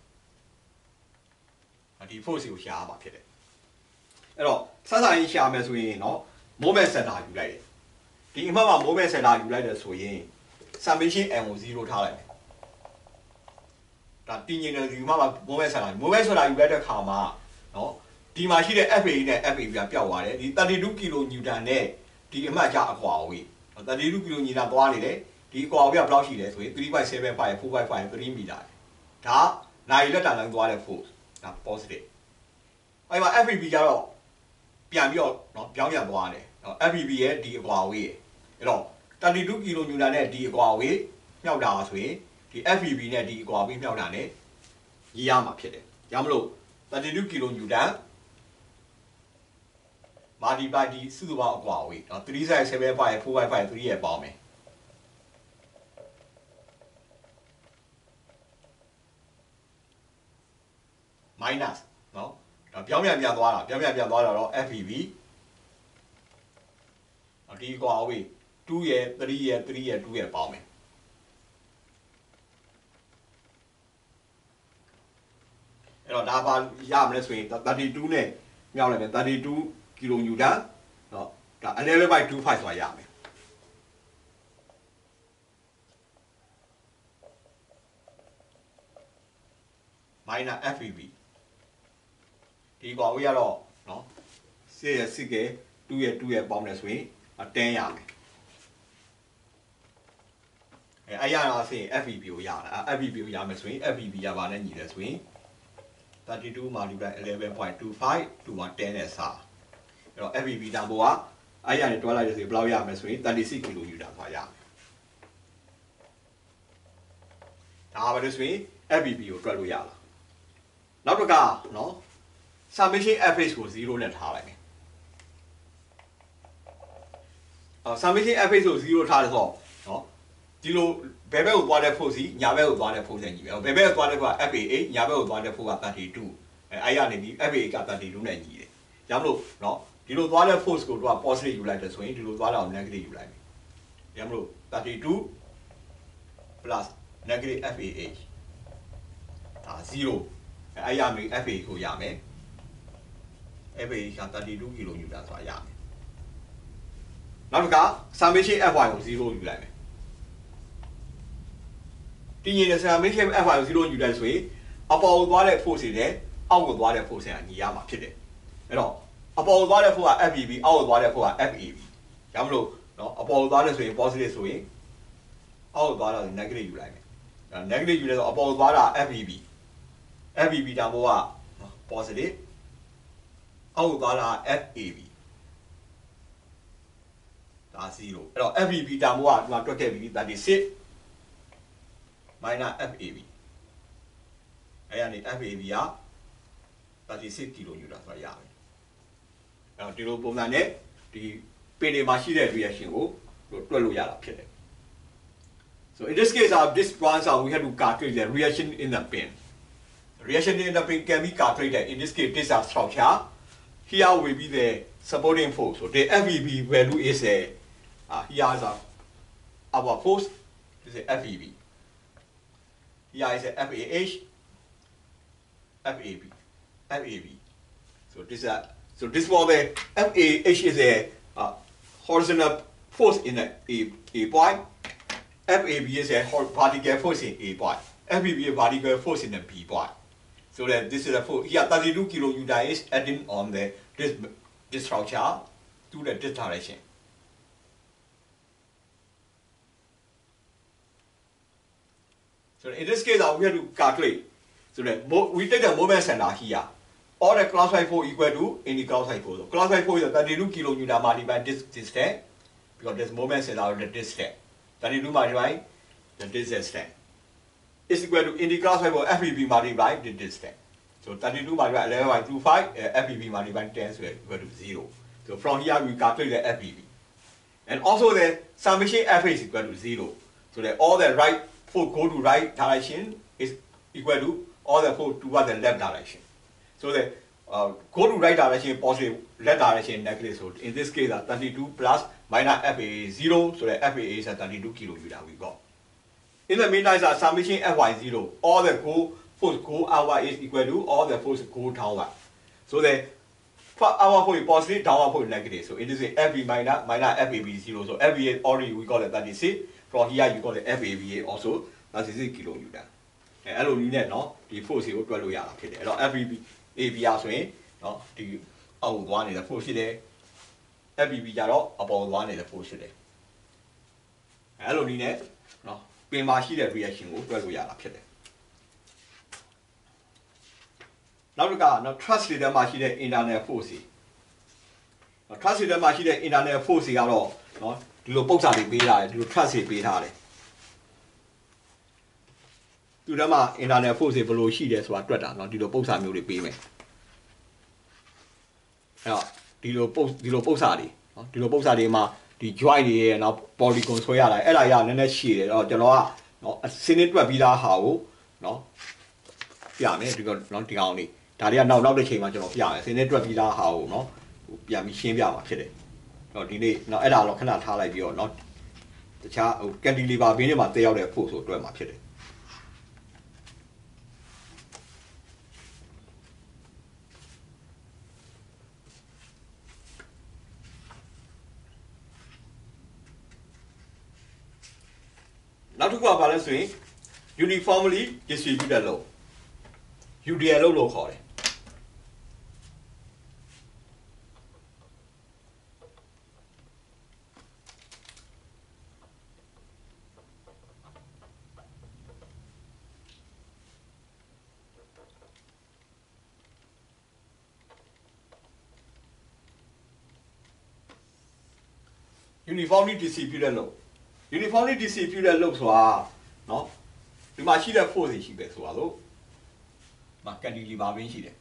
ဒီ force ကိုရှာရမှာဖြစ်တယ်အဲ့တော့ဆက်ဆိုင်ရေးရှာမယ်ဆိုရင်เนาะ moment center ယူလိုက်တယ်ဒီအမှတ်မှာ moment center ယူလိုက်တယ်ဆိုရင် summation n ကိုzero ထားလိုက်မယ်ဒါတင်းငင်တဲ့ဒီမှာ moment center moment center ယူလိုက်တဲ့ခါမှာเนาะဒီမှာရှိတဲ့ F A နဲ့ F A B ကပျောက်သွားတယ်ဒီthirty-two kilonewton နဲ့ဒီအမှတ်ကြအကွာအဝေးthirty-two kilonewton သွားနေတယ်ဒီအကွာအဝေးကဘယ်လောက်ရှိလဲဆိုရင်three point seven five four point five three မီတာဒါနိုင်လက်တန်လိုက်သွားတဲ့ force ဒါ positive အဲ့မှာ F B B ကျတော့ပြန်ပြီးတော့เนาะပြောင်းပြန်သွားတယ်เนาะ F B B ရဲ့ဒီအကွာအဝေးအဲ့တော့thirty-two kilonewton နဲ့ဒီအကွာအဝေးမြောက်တာဆိုရင်ဒီ F B B နဲ့ဒီအကွာအဝေးမြောက်တာ ਨੇ ရေးရမှာဖြစ်တယ်ရမလို့ thirty-two kilonewton multiply ဒီစုစုပေါင်းအကွာအဝေးเนาะthree point seven five four point five three ရဲ့ပေါင်းမယ်minus เนาะဒါပြောင်းပြန်ပြန်သွားတာပြောင်းပြန်ပြန်သွားတာတော့ F B B ဒီကွာအဝေးtwoရဲ့threeရဲ့threeရဲ့twoရဲ့ပေါင်းမယ်အဲ့တော့ဒါပါရမလဲဆိုရင်thirty-twoနဲ့မြောက်လိုက်မယ်thirty-two kilonewton เนาะဒါeleven by twenty-five ဆိုတာရမယ်minus F B B ဒီကွာဝေးရတော့เนาะsixရဲ့sixရဲ့twoရဲ့twoရဲ့ပေါင်းတယ်ဆိုရင်tenရမယ်အဲအဲ့ရတော့ဆိုရင် F B B ကိုရတာ F B B ကိုရမယ်ဆိုရင် F B B ရပါနဲ့ညီတယ်ဆိုရင်thirty-two multiply eleven point two five to one ten နဲ့စာအဲ့တော့ F B B တန်ဖိုးကအဲ့ရနေတွဲလိုက်ရဆိုရင်ဘယ်လောက်ရမယ်ဆိုရင်thirty-six kilonewton ပါရမယ်ဒါပဲလို့ဆိုရင် F B B ကိုတွက်လို့ရလားနောက်တစ်ခါเนาะ summation F H ကိုzero နဲ့ထားလိုက်မယ်အော် summation F H ကိုzero ထားတယ်ဆိုတော့เนาะဒီလိုဘယ်ဘက်ကိုသွားတဲ့ force စီညာဘက်ကိုသွားတဲ့ force နဲ့ညီပဲဘယ်ဘက်ကိုသွားတဲ့ force က F A A ညာဘက်ကိုသွားတဲ့ force ကthirty-twoအဲအဲ့ရနေပြီး F A A ကthirty-twoနဲ့ညီတယ်ဒါမလို့เนาะဒီလိုသွားတဲ့ force ကိုတော့ positive ယူလိုက်တယ်ဆိုရင်ဒီလိုသွားတာကို negative ယူလိုက်မယ်ဒါမလို့thirty-two plus negative F A H ဒါzeroအဲ့ရမယ် F A ကိုရမယ် F A ကthirty-two kilonewton ဆိုတာရမယ်နောက်တစ်ခါ summation F Y ကိုzero ယူလိုက်မယ်တင်းရင် summation F Y ကိုzero ယူလိုက်ဆိုရင်အပေါ်ကိုသွားတဲ့ force တွေနဲ့အောက်ကိုသွားတဲ့ force တွေကညီရမှာဖြစ်တယ်အဲ့တော့အပေါ်ကိုသွားတဲ့ force က F B B အောက်ကိုသွားတဲ့ force က F A B ရမလို့เนาะအပေါ်ကိုသွားတယ်ဆိုရင် positive ဆိုရင်အောက်ကိုသွားတာ negative ယူလိုက်မယ်အဲ negative ယူလဲဆိုအပေါ်ကိုသွားတာ F B B F B B တန်ဖိုးက positive အောက်ကိုသွားတာ F A B ဒါzero အဲ့တော့ F B B တန်ဖိုးကဒီမှာတွက်ခဲ့ပြီးthirty-six minus F A B အဲ့ရနေ F A B ကthirty-six kilonewton ဆိုတာရမယ်အဲ့တော့ဒီလိုပုံစံနဲ့ဒီပင်တွေမှာရှိတဲ့ reaction ကိုတွက်လို့ရတာဖြစ်တယ် so in this case of this answer we have to calculate the reaction in the pin reaction in the pin can be calculated in this case this is structure here will be the supporting force so the F B B value is a uh, here is a, our force this is F E B here is a F A H F A B F A B so this is a, so this for the F A H is a uh, horizontal force in a, a, a point F A B is a vertical force in A point F B B is a vertical force in the B point so that this is a force here thirty-two kilonewton is adding on the this this structure to the this direction so in this case we have to calculate so that we take the moment center here all the clockwise force equal to any clockwise force so clockwise force is thirty-two kilonewton multiplied this distance because this moment center is the distance thirty-two multiplied the distance is equal to any clockwise force F B B multiplied the distance so thirty-two multiplied eleven by twenty-five uh, F B B multiplied ten is equal to zero so from here we calculate the F B B and also the summation F H is equal to zero so that all the right force go to right direction is equal to all the force toward the left direction so that uh, go to right direction positive, left direction negative. So in this case, uh, thirty-two plus minus F A A zero, so the F A A is at thirty-two kilonewton we got. In the meantime, uh, summation F Y zero, all the go force go outward is equal to all the force go downward. So the our force positive, downward force negative. So it is a F B minus minus F A B zero. So F B A already we got it thirty-six. From here you got the F A B A also thirty-six kilonewton. And allow you know the force will go to the F B B A B R swing, no, the out one in the force there. F B B Jaro about one in the force there. Allow you know, no, be machine reaction will go to the F. Now look at now trust the machine in an force. Now trust the machine in an force at all, no, do both are the beta, do trust it beta. To the ma in an force below she is what better, not the both are new payment. Now, the post the posadi, the posadi ma, the join the and up polygon soya, and I am in a sheet or Genoa, no, a senate to be that how, no, yeah, maybe not the only. Talia now not the same much of ya, senate to be that how, no, Yami Yama, said it. Not delay, no, and I cannot highlight you or not. The child can deliver a minimum they are their post or drama. Now to go balance swing, uniformly distributed load. U D L low call. Uniformly distributed load. Uniformly distributed load so ah, no. You must see the force is here so although. But can you leave our winch here?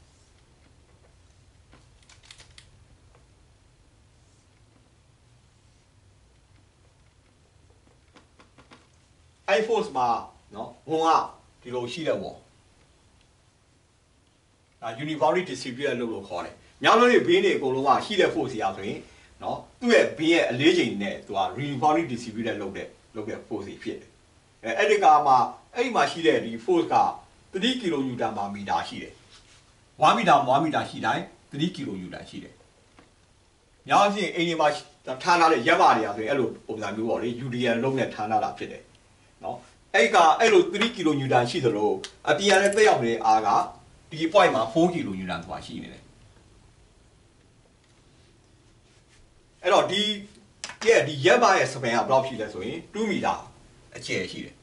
I force bar, no, one up, the low sheet of wall. A uniformly distributed load call it. Now only being a go one, sheet of force here, no, to a be a legend net to a uniformly distributed load, look at force fit. Edgar, a machine, the force car. three kilonewton per meter ရှိတယ် one meter one meter ရှိတိုင်း three kilonewton ရှိတယ်။ညာအဖြစ်အိမ်ဒီမှာထားထားတဲ့ရက်ပါတွေကဆိုရင်အဲ့လိုပုံစံမျိုးပေါ့လေ U D L လုံးနဲ့ထားထားတာဖြစ်တယ်။နော်။အဲ့ကအဲ့လို three kilonewton ရှိသလိုအပြင်လည်းတက်ရောက်နေတဲ့အားကဒီ point မှာ four kilonewton ဆိုတာရှိနေတယ်။အဲ့တော့ဒီရဲ့ဒီရက်ပါရဲ့ span ကဘယ်လောက်ရှိလဲဆိုရင် two meter အကျယ်ရှိတယ်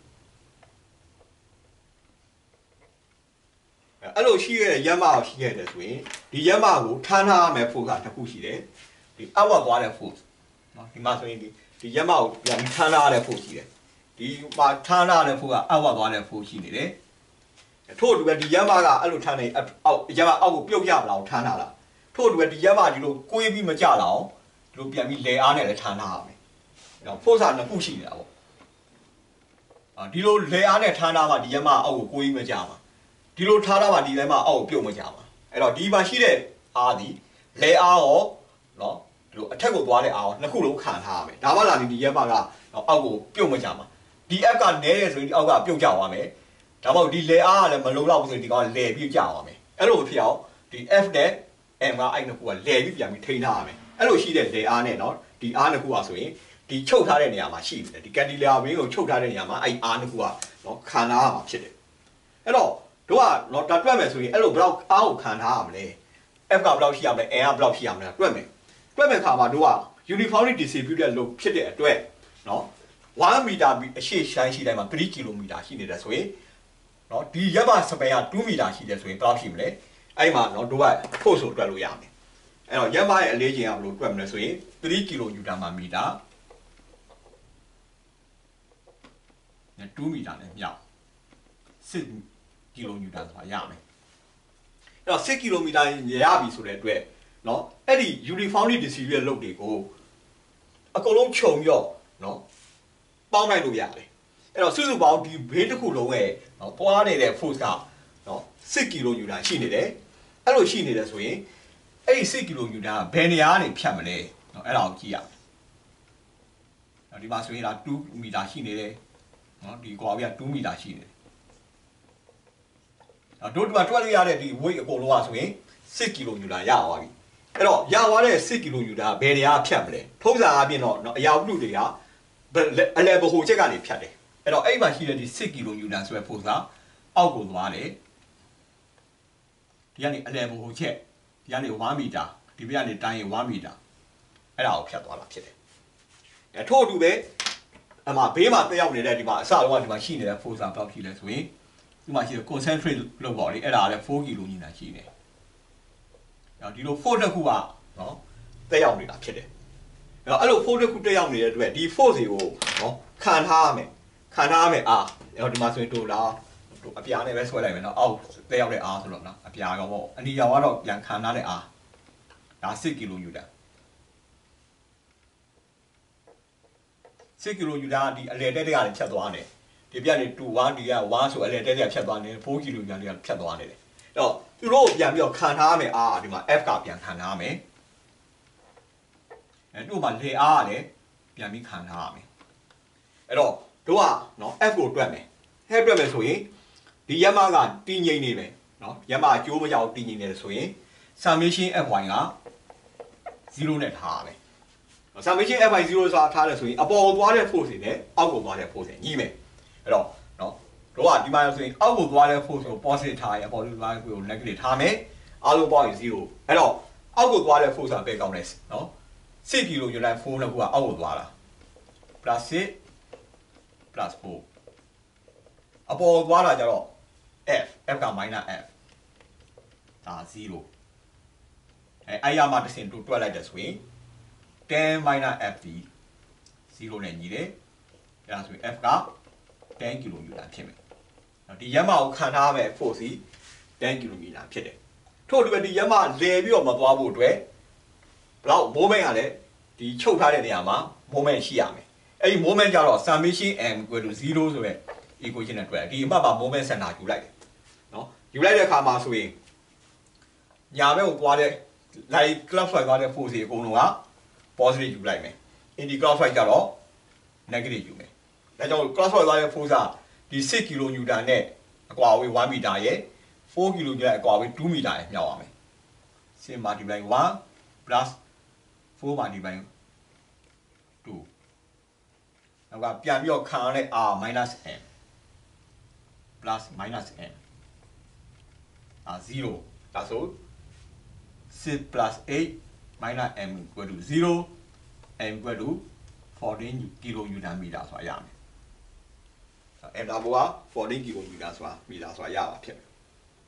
အဲ့လိုရှိခဲ့တဲ့ရက်မကိုရှိခဲ့တယ်ဆိုရင်ဒီရက်မကိုထမ်းထားရမယ် force ကတစ်ခုရှိတယ်ဒီအောက်ဝသွားတဲ့ force နော်ဒီမှာဆိုရင်ဒီဒီရက်မကိုပြန်ထမ်းထားရတဲ့ force ရှိတယ်ဒီမှာထမ်းထားရတဲ့ force ကအောက်ဝသွားတဲ့ force ရှိနေတယ်ထို့အတူပဲဒီရက်မကအဲ့လိုထမ်းနေအောက်ရက်မအောက်ကိုပြုတ်ရမလားထမ်းထားတာထို့အတူပဲဒီရက်မဒီလိုကိုးပြီးမကြတော့ဒီလိုပြန်ပြီးလဲအားနဲ့လည်းထမ်းထားရမယ်အဲ့တော့ force ကနှစ်ခုရှိနေတာပေါ့အာဒီလိုလဲအားနဲ့ထမ်းထားမှဒီရက်မအောက်ကိုကိုးပြီးမကြမှာဒီလိုထားတာမှဒီတိုင်းမှာအောက်ကိုပြုတ်မကြပါအဲ့တော့ဒီမှာရှိတဲ့အားဒီလဲအားရောနော်ဒီလိုအထက်ကိုသွားတဲ့အားရောနှစ်ခုလုံးခံထားရမယ်ဒါမှလာဒီရက်ပါကအောက်ကိုပြုတ်မကြမှာဒီ F ကနဲရဆိုရင်ဒီအောက်ကပြုတ်ကြသွားမယ်ဒါမှမဟုတ်ဒီလဲအားကလည်းမလုံလောက်ဘူးဆိုရင်ဒီကောင်လဲပြီးကြသွားမယ်အဲ့လိုမဖြစ်အောင်ဒီ F နဲ့ M ကအဲ့နှစ်ခုကလဲပြီးပြန်ပြီးထိန်းထားရမယ်အဲ့လိုရှိတဲ့လဲအားနဲ့နော်ဒီအားနှစ်ခုကဆိုရင်ဒီချုပ်ထားတဲ့နေရာမှာရှိတယ်ဒီ cantilever wing ကိုချုပ်ထားတဲ့နေရာမှာအဲ့အားနှစ်ခုကနော်ခံထားရမှာဖြစ်တယ်အဲ့တော့တို့ကတော့တွက်မယ်ဆိုရင်အဲ့လိုဘယ်လောက်အားကိုခံထားရမလဲ F ကဘယ်လောက်ရှိရမလဲ N ကဘယ်လောက်ရှိရမလဲတွက်မယ်တွက်မယ်ခါမှာတို့က uniformly distributed load ဖြစ်တဲ့အတွက်နော်one meter အရှိရှိုင်းရှိတိုင်းမှာ three kilometer ရှိနေတယ်ဆိုရင်နော်ဒီရက်ပါစပယ်က two meter ရှိတယ်ဆိုရင်ဘယ်လောက်ရှိမလဲအဲ့မှာနော်တို့က force ကိုတွက်လို့ရမယ်အဲ့တော့ရက်ပါရဲ့အလေးချိန်ကဘယ်လိုတွက်မလဲဆိုရင် three kilonewton per meter နဲ့ two meter နဲ့မြောက် six kilonewton ဆိုတာရမယ်အဲ့တော့ six kilometer ရပြီဆိုတဲ့အတွက်နော်အဲ့ဒီ uniformly distributed load တွေကိုအကုန်လုံးခြုံပြီးတော့နော်ပေါင်းလိုက်လို့ရတယ်အဲ့တော့စုစုပေါင်းဒီဘေးတစ်ခုလုံးရဲ့နော်ပွားနေတဲ့ force ကနော်six kilonewton ရှိနေတယ်အဲ့လိုရှိနေတယ်ဆိုရင်အဲ့ဒီ six ကီလိုနျူတန်ကဘယ်နေရာကနေဖြတ်မလဲနော်အဲ့ဒါကိုကြည့်ရမယ်ဒီမှာဆိုရင်ဒါtwoမီတာရှိနေတယ်နော်ဒီကွာဝေးကtwoမီတာရှိနေတယ်အဲ့တို့ဒီမှာတွက်လို့ရတဲ့ဒီ weight အကုန်လုံးကဆိုရင် six ကီလိုနျူတန်ရသွားပြီအဲ့တော့ရသွားတဲ့ six ကီလိုနျူတန်ကဘယ်နေရာဖြတ်မလဲထုံးစံအားဖြင့်တော့နော်အရာဝတ္ထုတွေကအလဲဗဟိုချက်ကနေဖြတ်တယ်အဲ့တော့အဲ့မှာရှိတဲ့ဒီ six ကီလိုနျူတန်ဆိုတဲ့ force ကအောက်ကိုသွားတယ်ဒီကနေအလဲဗဟိုချက်ဒီကနေoneမီတာဒီဘက်ကနေတိုင်းရင်oneမီတာအဲ့ဒါကိုဖြတ်သွားတာဖြစ်တယ်အဲထို့အတူပဲအမှဘေးမှာတက်ရောက်နေတဲ့ဒီမှာအစလုံးကဒီမှာရှိနေတဲ့ force ဘယ်လောက်ရှိလဲဆိုရင်ဒီမှာရှိတဲ့ concentrate လို့ပေါ့လေအဲ့ဒါလည်းfourကီလိုနျူတန်ရှိတယ်အဲ့ဒီလို force တစ်ခုကနော်တက်ရောက်နေတာဖြစ်တယ်အဲ့တော့အဲ့လို force တစ်ခုတက်ရောက်နေတဲ့အတွက်ဒီ force တွေကိုနော်ခံထားရမယ်ခံထားရမယ်အားအဲ့တော့ဒီမှာဆိုရင်တို့လားအပြာနဲ့ပဲဆွဲလိုက်မယ်နော်အောက်တက်ရောက်တဲ့အားဆိုတော့နော်အပြာရောပေါ့အနီရောကတော့ပြန်ခံထားတဲ့အားဒါ six ကီလိုနျူတန် six ကီလိုနျူတန်ကဒီအလယ်တက်တက်ကနေဖြတ်သွားတယ်ဒီပြကနေtwo oneဒီကoneဆိုအလယ်တက်တက်ဖြတ်သွားနေfourကီလိုနျူတန်တွေကဖြတ်သွားနေတယ်အဲ့တော့သူတို့ကိုပြန်ပြီးတော့ခံထားရမယ်အားဒီမှာ F ကပြန်ခံထားရမယ်အဲတို့မှာလေအားကလည်းပြန်ပြီးခံထားရမယ်အဲ့တော့တို့ကနော် F ကိုတွက်မယ် F တွက်မယ်ဆိုရင်ဒီရမကတည်ငြိမ်နေမယ်နော်ရမအကျိုးမကြောက်တည်ငြိမ်နေတယ်ဆိုရင် summation fy ကzero နဲ့ထားရမယ် summation fy zero ဆိုတာထားတယ်ဆိုရင်အပေါ်ကိုသွားတဲ့ force တွေနဲ့အောက်ကိုသွားတဲ့ force တွေညီမယ်အဲ့တော့နော်တို့ကဒီမှာဆိုရင်အောက်ကိုသွားတဲ့ force ကို positive ထားရင်အပေါ်ကိုသွားတဲ့ force ကို negative ထားမယ်အားလုံးပေါင်းရင်zeroအဲ့တော့အောက်ကိုသွားတဲ့ force ကပဲကောင်းတယ်နော်sixကီလိုနျူတန်fourနှစ်ခုကအောက်ကိုသွားတာ plus six plus four အပေါ်ကိုသွားတာကြတော့F F က minus F ဒါzero အဲအဲ့ရမှာတစ်ဆင့်တူတွက်လိုက်တယ်ဆိုရင်ten minus F ဒီzero နဲ့ညီတယ်အဲဒါဆိုရင် F ကtenကီလိုနျူတန်ဖြစ်မယ်ဒီရမကိုခံထားမဲ့ force စီ tenကီလိုမီတာဖြစ်တယ်ထို့တူပဲဒီရမလဲပြီးတော့မသွားဖို့အတွက်ဘလောက် moment ကလည်းဒီချုပ်ထားတဲ့နေရာမှာ moment ရှိရမယ်အဲ့ဒီ moment ကြတော့ summation m equal to zero ဆိုတဲ့ equation နဲ့တွက်ဒီအမှတ်ပါ moment center ယူလိုက်တယ်နော်ယူလိုက်တဲ့အခါမှာဆိုရင်ညာဘက်ကိုသွားတဲ့ like clockwise သွားတဲ့ force တွေအကုန်လုံးက positive ယူလိုက်မယ် anti clockwise ကြတော့ negative ယူမယ်ဒါကြောင့် clockwise သွားတဲ့ force ကဒီ six ကီလိုနျူတန်နဲ့အကွာအဝေးoneမီတာရဲ့ four ကီလိုနျူတန်အကွာအဝေးtwoမီတာရဲ့မြောက်ရမယ် six multiply one plus four multiply two နောက်ကပြန်ပြီးတော့ခံရတဲ့ r minus m plus minus m ဒါzero ဒါဆိုsix plus eight minus m equal to zero m equal to fourteen ကီလိုနျူတန်မီတာဆိုတာရမယ်m ဒါဘောကfourteenကီလိုနျူတန်ဆိုတာမီတာဆိုတာရပါဖြစ်မယ်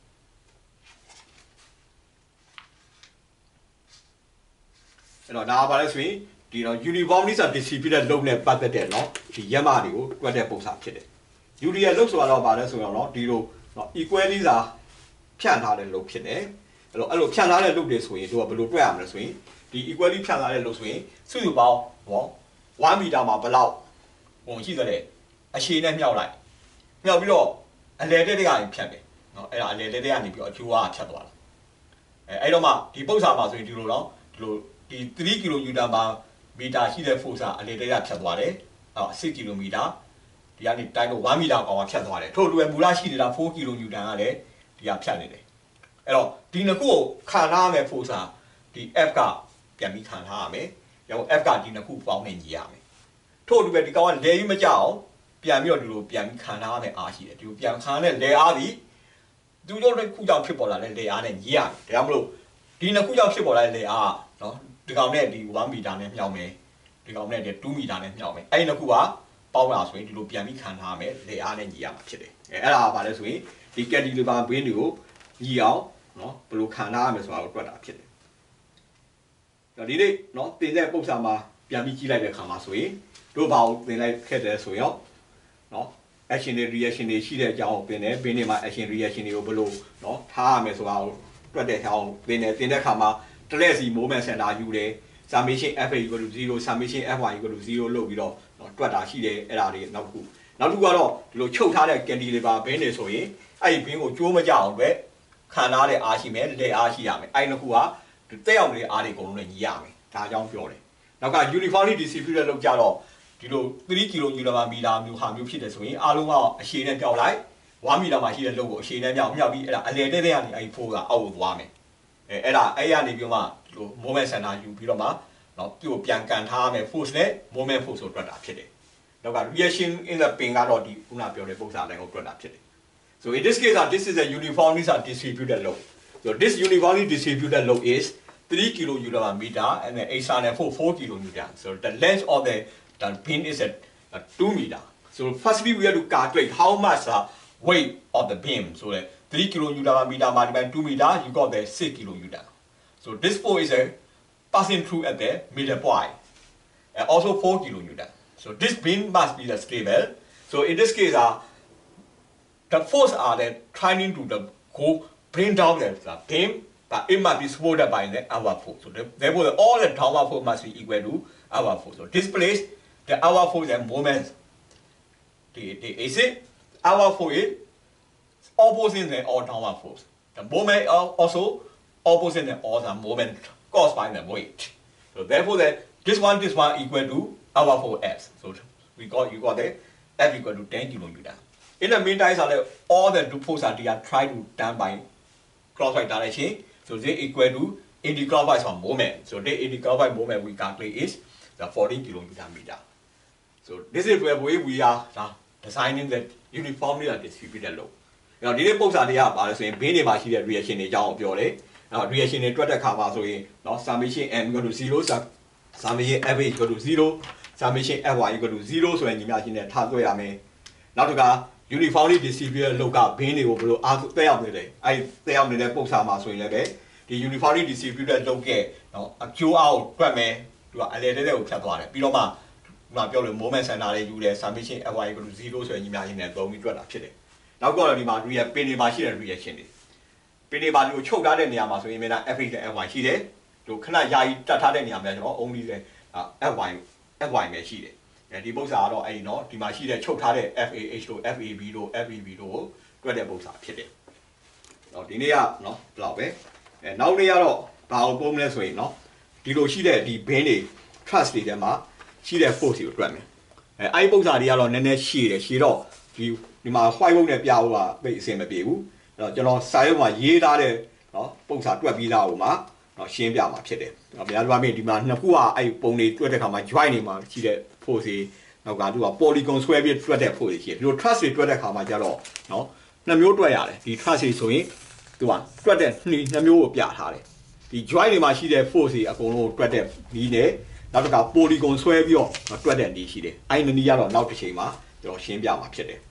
အဲ့တော့ဒါပါလဲဆိုရင်ဒီတော့ uniformly distributed load နဲ့ပတ်သက်တဲ့เนาะဒီရက်မတွေကိုတွက်တဲ့ပုံစံဖြစ်တယ် urea load ဆိုတာတော့ဗာလဲဆိုတော့เนาะဒီလိုเนาะ equally စာဖြန့်ထားတဲ့ load ဖြစ်တယ်အဲ့တော့အဲ့လိုဖြန့်ထားတဲ့ load တွေဆိုရင်တို့ကဘယ်လိုတွက်ရမလဲဆိုရင်ဒီ equally ဖြန့်ထားတဲ့ load ဆိုရင်စုစုပေါင်းဟောoneမီတာမှာဘယ်လောက်ပုံရှိသလဲအရှည်နဲ့မြှောက်လိုက်မြှောက်ပြီးတော့အလယ်တက်တက်ကနေဖြတ်တယ်เนาะအဲ့ဒါအလယ်တက်တက်ကနေပြီးတော့အကျိုးကဖြတ်သွားတာအဲအဲ့တော့မှဒီပုံစံမှာဆိုရင်ဒီလိုတော့ဒီလိုဒီthreeကီလိုနျူတန်ပါမီတာရှိတဲ့ force ကအလေတက်ရဖြတ်သွားတယ်အဲ့တော့sixကီလိုမီတာဒီကနေတိုင်းလို့oneမီတာကောင်ကဖြတ်သွားတယ်ထို့တူပဲမူလရှိနေတာfourကီလိုနျူတန်ကလည်းဒီကဖြတ်နေတယ်အဲ့တော့ဒီနှစ်ခုကိုခံထားရမယ် force ဒီ F ကပြန်ပြီးခံထားရမယ်ရော F ကဒီနှစ်ခုပေါင်းနေညီရမယ်ထို့တူပဲဒီကောင်ကလဲပြီးမကြအောင်ပြန်ပြီးတော့ဒီလိုပြန်ပြီးခံထားရမယ်အားရှိတယ်ဒီလိုပြန်ခံတဲ့လဲအားဒီသူတို့တစ်ခုကြောင့်ဖြစ်ပေါ်လာတဲ့လဲအားနဲ့ညီရတယ်ဒါကြောင့်မလို့ဒီနှစ်ခုကြောင့်ဖြစ်ပေါ်လာတဲ့လဲအားနော်ဒီကောင်နဲ့ဒီoneမီတာနဲ့မြောက်မယ်ဒီကောင်နဲ့ဒီtwoမီတာနဲ့မြောက်မယ်အဲ့ဒီနှစ်ခုကပေါင်းလာဆိုရင်ဒီလိုပြန်ပြီးခံထားရမယ်လေအားနဲ့ညီရမှာဖြစ်တယ်အဲအဲ့ဒါကဘာလဲဆိုရင်ဒီ cantilever beam တွေကိုညီအောင်နော်ဘယ်လိုခံထားရမယ်ဆိုတာကိုတွက်တာဖြစ်တယ်ဒီနေ့နော်တင်တဲ့ပုံစံမှာပြန်ပြီးကြည့်လိုက်တဲ့အခါမှာဆိုရင်တို့ဘာကိုသင်လိုက်ခဲ့တယ်ဆိုရင်နော် action တွေ reaction တွေရှိတဲ့အကြောင်းကိုသင်တယ် beam တွေမှာ action reaction တွေကိုဘယ်လိုနော်ထားရမယ်ဆိုတာကိုတွက်တဲ့အကြောင်းသင်တယ်သင်တဲ့အခါမှာတလက်စီ moment center ယူတယ် summation f equal to zero summation fy equal to zero လို့ပြီးတော့တွက်တာရှိတယ်အဲ့ဒါတွေနောက်တစ်ခုနောက်တစ်ခုကတော့ဒီလိုချုပ်ထားတဲ့ cantilever beam တွေဆိုရင်အဲ့ဒီ beam ကိုကျိုးမကြအောင်အတွက်ခံထားတဲ့အားရှိမယ်လက်အားရှိရမယ်အဲ့နှစ်ခုကတက်ရောက်နေတဲ့အားတွေအကုန်လုံးနဲ့ညီရမယ်ဒါကြောင့်ပြောတယ်နောက်က uniformly distributed လောက်ကြတော့ဒီလိုthree kilonewton per meter မျိုးဟာမျိုးဖြစ်တယ်ဆိုရင်အားလုံးကအရှည်နဲ့ပြောက်လိုက်one meter မှာရှိတဲ့လုပ်ကိုအရှည်နဲ့ပြောက်မြောက်ပြီးအဲ့ဒါအလယ်တဲ့တဲ့ကနေအဲ့ force ကအောက်ကိုသွားမယ်အဲအဲ့ဒါအဲ့ရနေပြီးမှဒီလို moment center ယူပြီးတော့မှနော်ပြိုပြန်ကန်ထားမယ် force နဲ့ moment force ကိုတွက်တာဖြစ်တယ်နောက်က reaction in the pin ကတော့ဒီခုနပြောတဲ့ပုံစံတိုင်းကိုတွက်တာဖြစ်တယ် so in this case this is a uniformly distributed load so this uniformly distributed load is three kilonewton per meter and the external force four kilonewton so the length of the the pin is at uh, two meter so firstly we have to calculate how much uh, weight of the beam so that three kilonewton per meter multiplied by two meter you got the six kilonewton so this force is a passing through at the middle point and also four kilonewton so this beam must be the stable so in this case uh, the force are then trying to the go bring down the, the beam but it must be supported by the outward force so therefore the, all the downward force must be equal to outward force so this place the outward force and moment the the is it outward force is opposite the all downward force the moment also opposite the all the moment caused by the weight so therefore that this one this one equal to outward force s so we got you got the f equal to ten kilonewton in the meantime so that all the two forces are are try to done by clockwise direction so they equal to anti-clockwise moment so the anti-clockwise moment we calculate is the fourteen kilonewton meter so this is where we, we are uh, designing the uniformly distributed load now ဒီနေ့ပုံစံတွေကပါလဲဆိုရင်ဘေးတွေမှာရှိတဲ့ reaction တွေအကြောင်းကိုပြောတယ်နော် reaction တွေတွက်တဲ့အခါမှာဆိုရင်နော် summation m equal to zero summation f equal to zero summation fy equal to zero ဆိုရင်ညီမချင်းနဲ့ထားတွေ့ရမယ်နောက်တစ်ခါ uniformly distributed load ကဘေးတွေကိုဘယ်လိုအားတက်ရောက်နေလဲအဲ့တက်ရောက်နေတဲ့ပုံစံမှာဆိုရင်လည်းပဲဒီ uniformly distributed load ကနော်အကျိုးအားကိုတွက်မယ်သူကအလဲတဲတဲကိုဖြတ်သွားတယ်ပြီးတော့မှဒီမှာပြောလို့ moment center တွေယူတယ် summation fy equal to zero ဆိုရင်ညီမချင်းနဲ့သုံးပြီးတွက်တာဖြစ်တယ်နောက်ကတော့ဒီမှာ reaction ပင်တွေမှာရှိတဲ့ reaction တွေပင်တွေမှာဒီကိုချုပ်ထားတဲ့နေရာမှာဆိုရင်မင်းက fh နဲ့ fy ရှိတယ်ဒီခဏယာယီတတ်ထားတဲ့နေရာမှာကျွန်တော် only လဲ fy fy ပဲရှိတယ်အဲဒီပုံစံကတော့အဲ့ဒီနော်ဒီမှာရှိတဲ့ချုပ်ထားတဲ့ fah တို့ fab တို့ feb တို့ကိုတွက်တဲ့ပုံစံဖြစ်တယ်နော်ဒီနေ့ကနော်ဒီလောက်ပဲအဲနောက်နေ့ကတော့ဘာကိုပုံမလဲဆိုရင်နော်ဒီလိုရှိတဲ့ဒီ bin တွေ truss တွေထဲမှာရှိတဲ့ force တွေကိုတွက်မယ်အဲအဲ့ဒီပုံစံတွေကတော့နည်းနည်းရှည်တယ်ရှည်တော့ဒီဒီမှာ white ဘုတ်နဲ့ပြဖို့ကပြည့်အစင်မပြေဘူးအဲ့တော့ကျွန်တော်စာရုပ်မှာရေးထားတဲ့နော်ပုံစံတွက်ပြီးသားဟိုမှာနော်ရှင်းပြမှာဖြစ်တယ်။နော်များသောအားဖြင့်ဒီမှာနှစ်ခုကအဲ့ပုံတွေတွက်တဲ့ခါမှာ joint တွေမှာရှိတဲ့ force တွေနောက်ကသူက polygon ဆွဲပြီးတွက်တဲ့ force တွေရှိတယ်။ဒီလို truss တွေတွက်တဲ့ခါမှာကျတော့နော်နှစ်မျိုးတွက်ရတယ်။ဒီ truss တွေဆိုရင်သူကတွက်တဲ့နှစ်မျိုးကိုပြထားတယ်။ဒီ joint တွေမှာရှိတဲ့ force တွေအကုန်လုံးကိုတွက်တဲ့နည်းနဲ့နောက်တစ်ခါ polygon ဆွဲပြီးတော့တွက်တဲ့နည်းရှိတယ်။အဲ့ဒီနည်းကတော့နောက်တစ်ချိန်မှာကျွန်တော်ရှင်းပြမှာဖြစ်တယ်။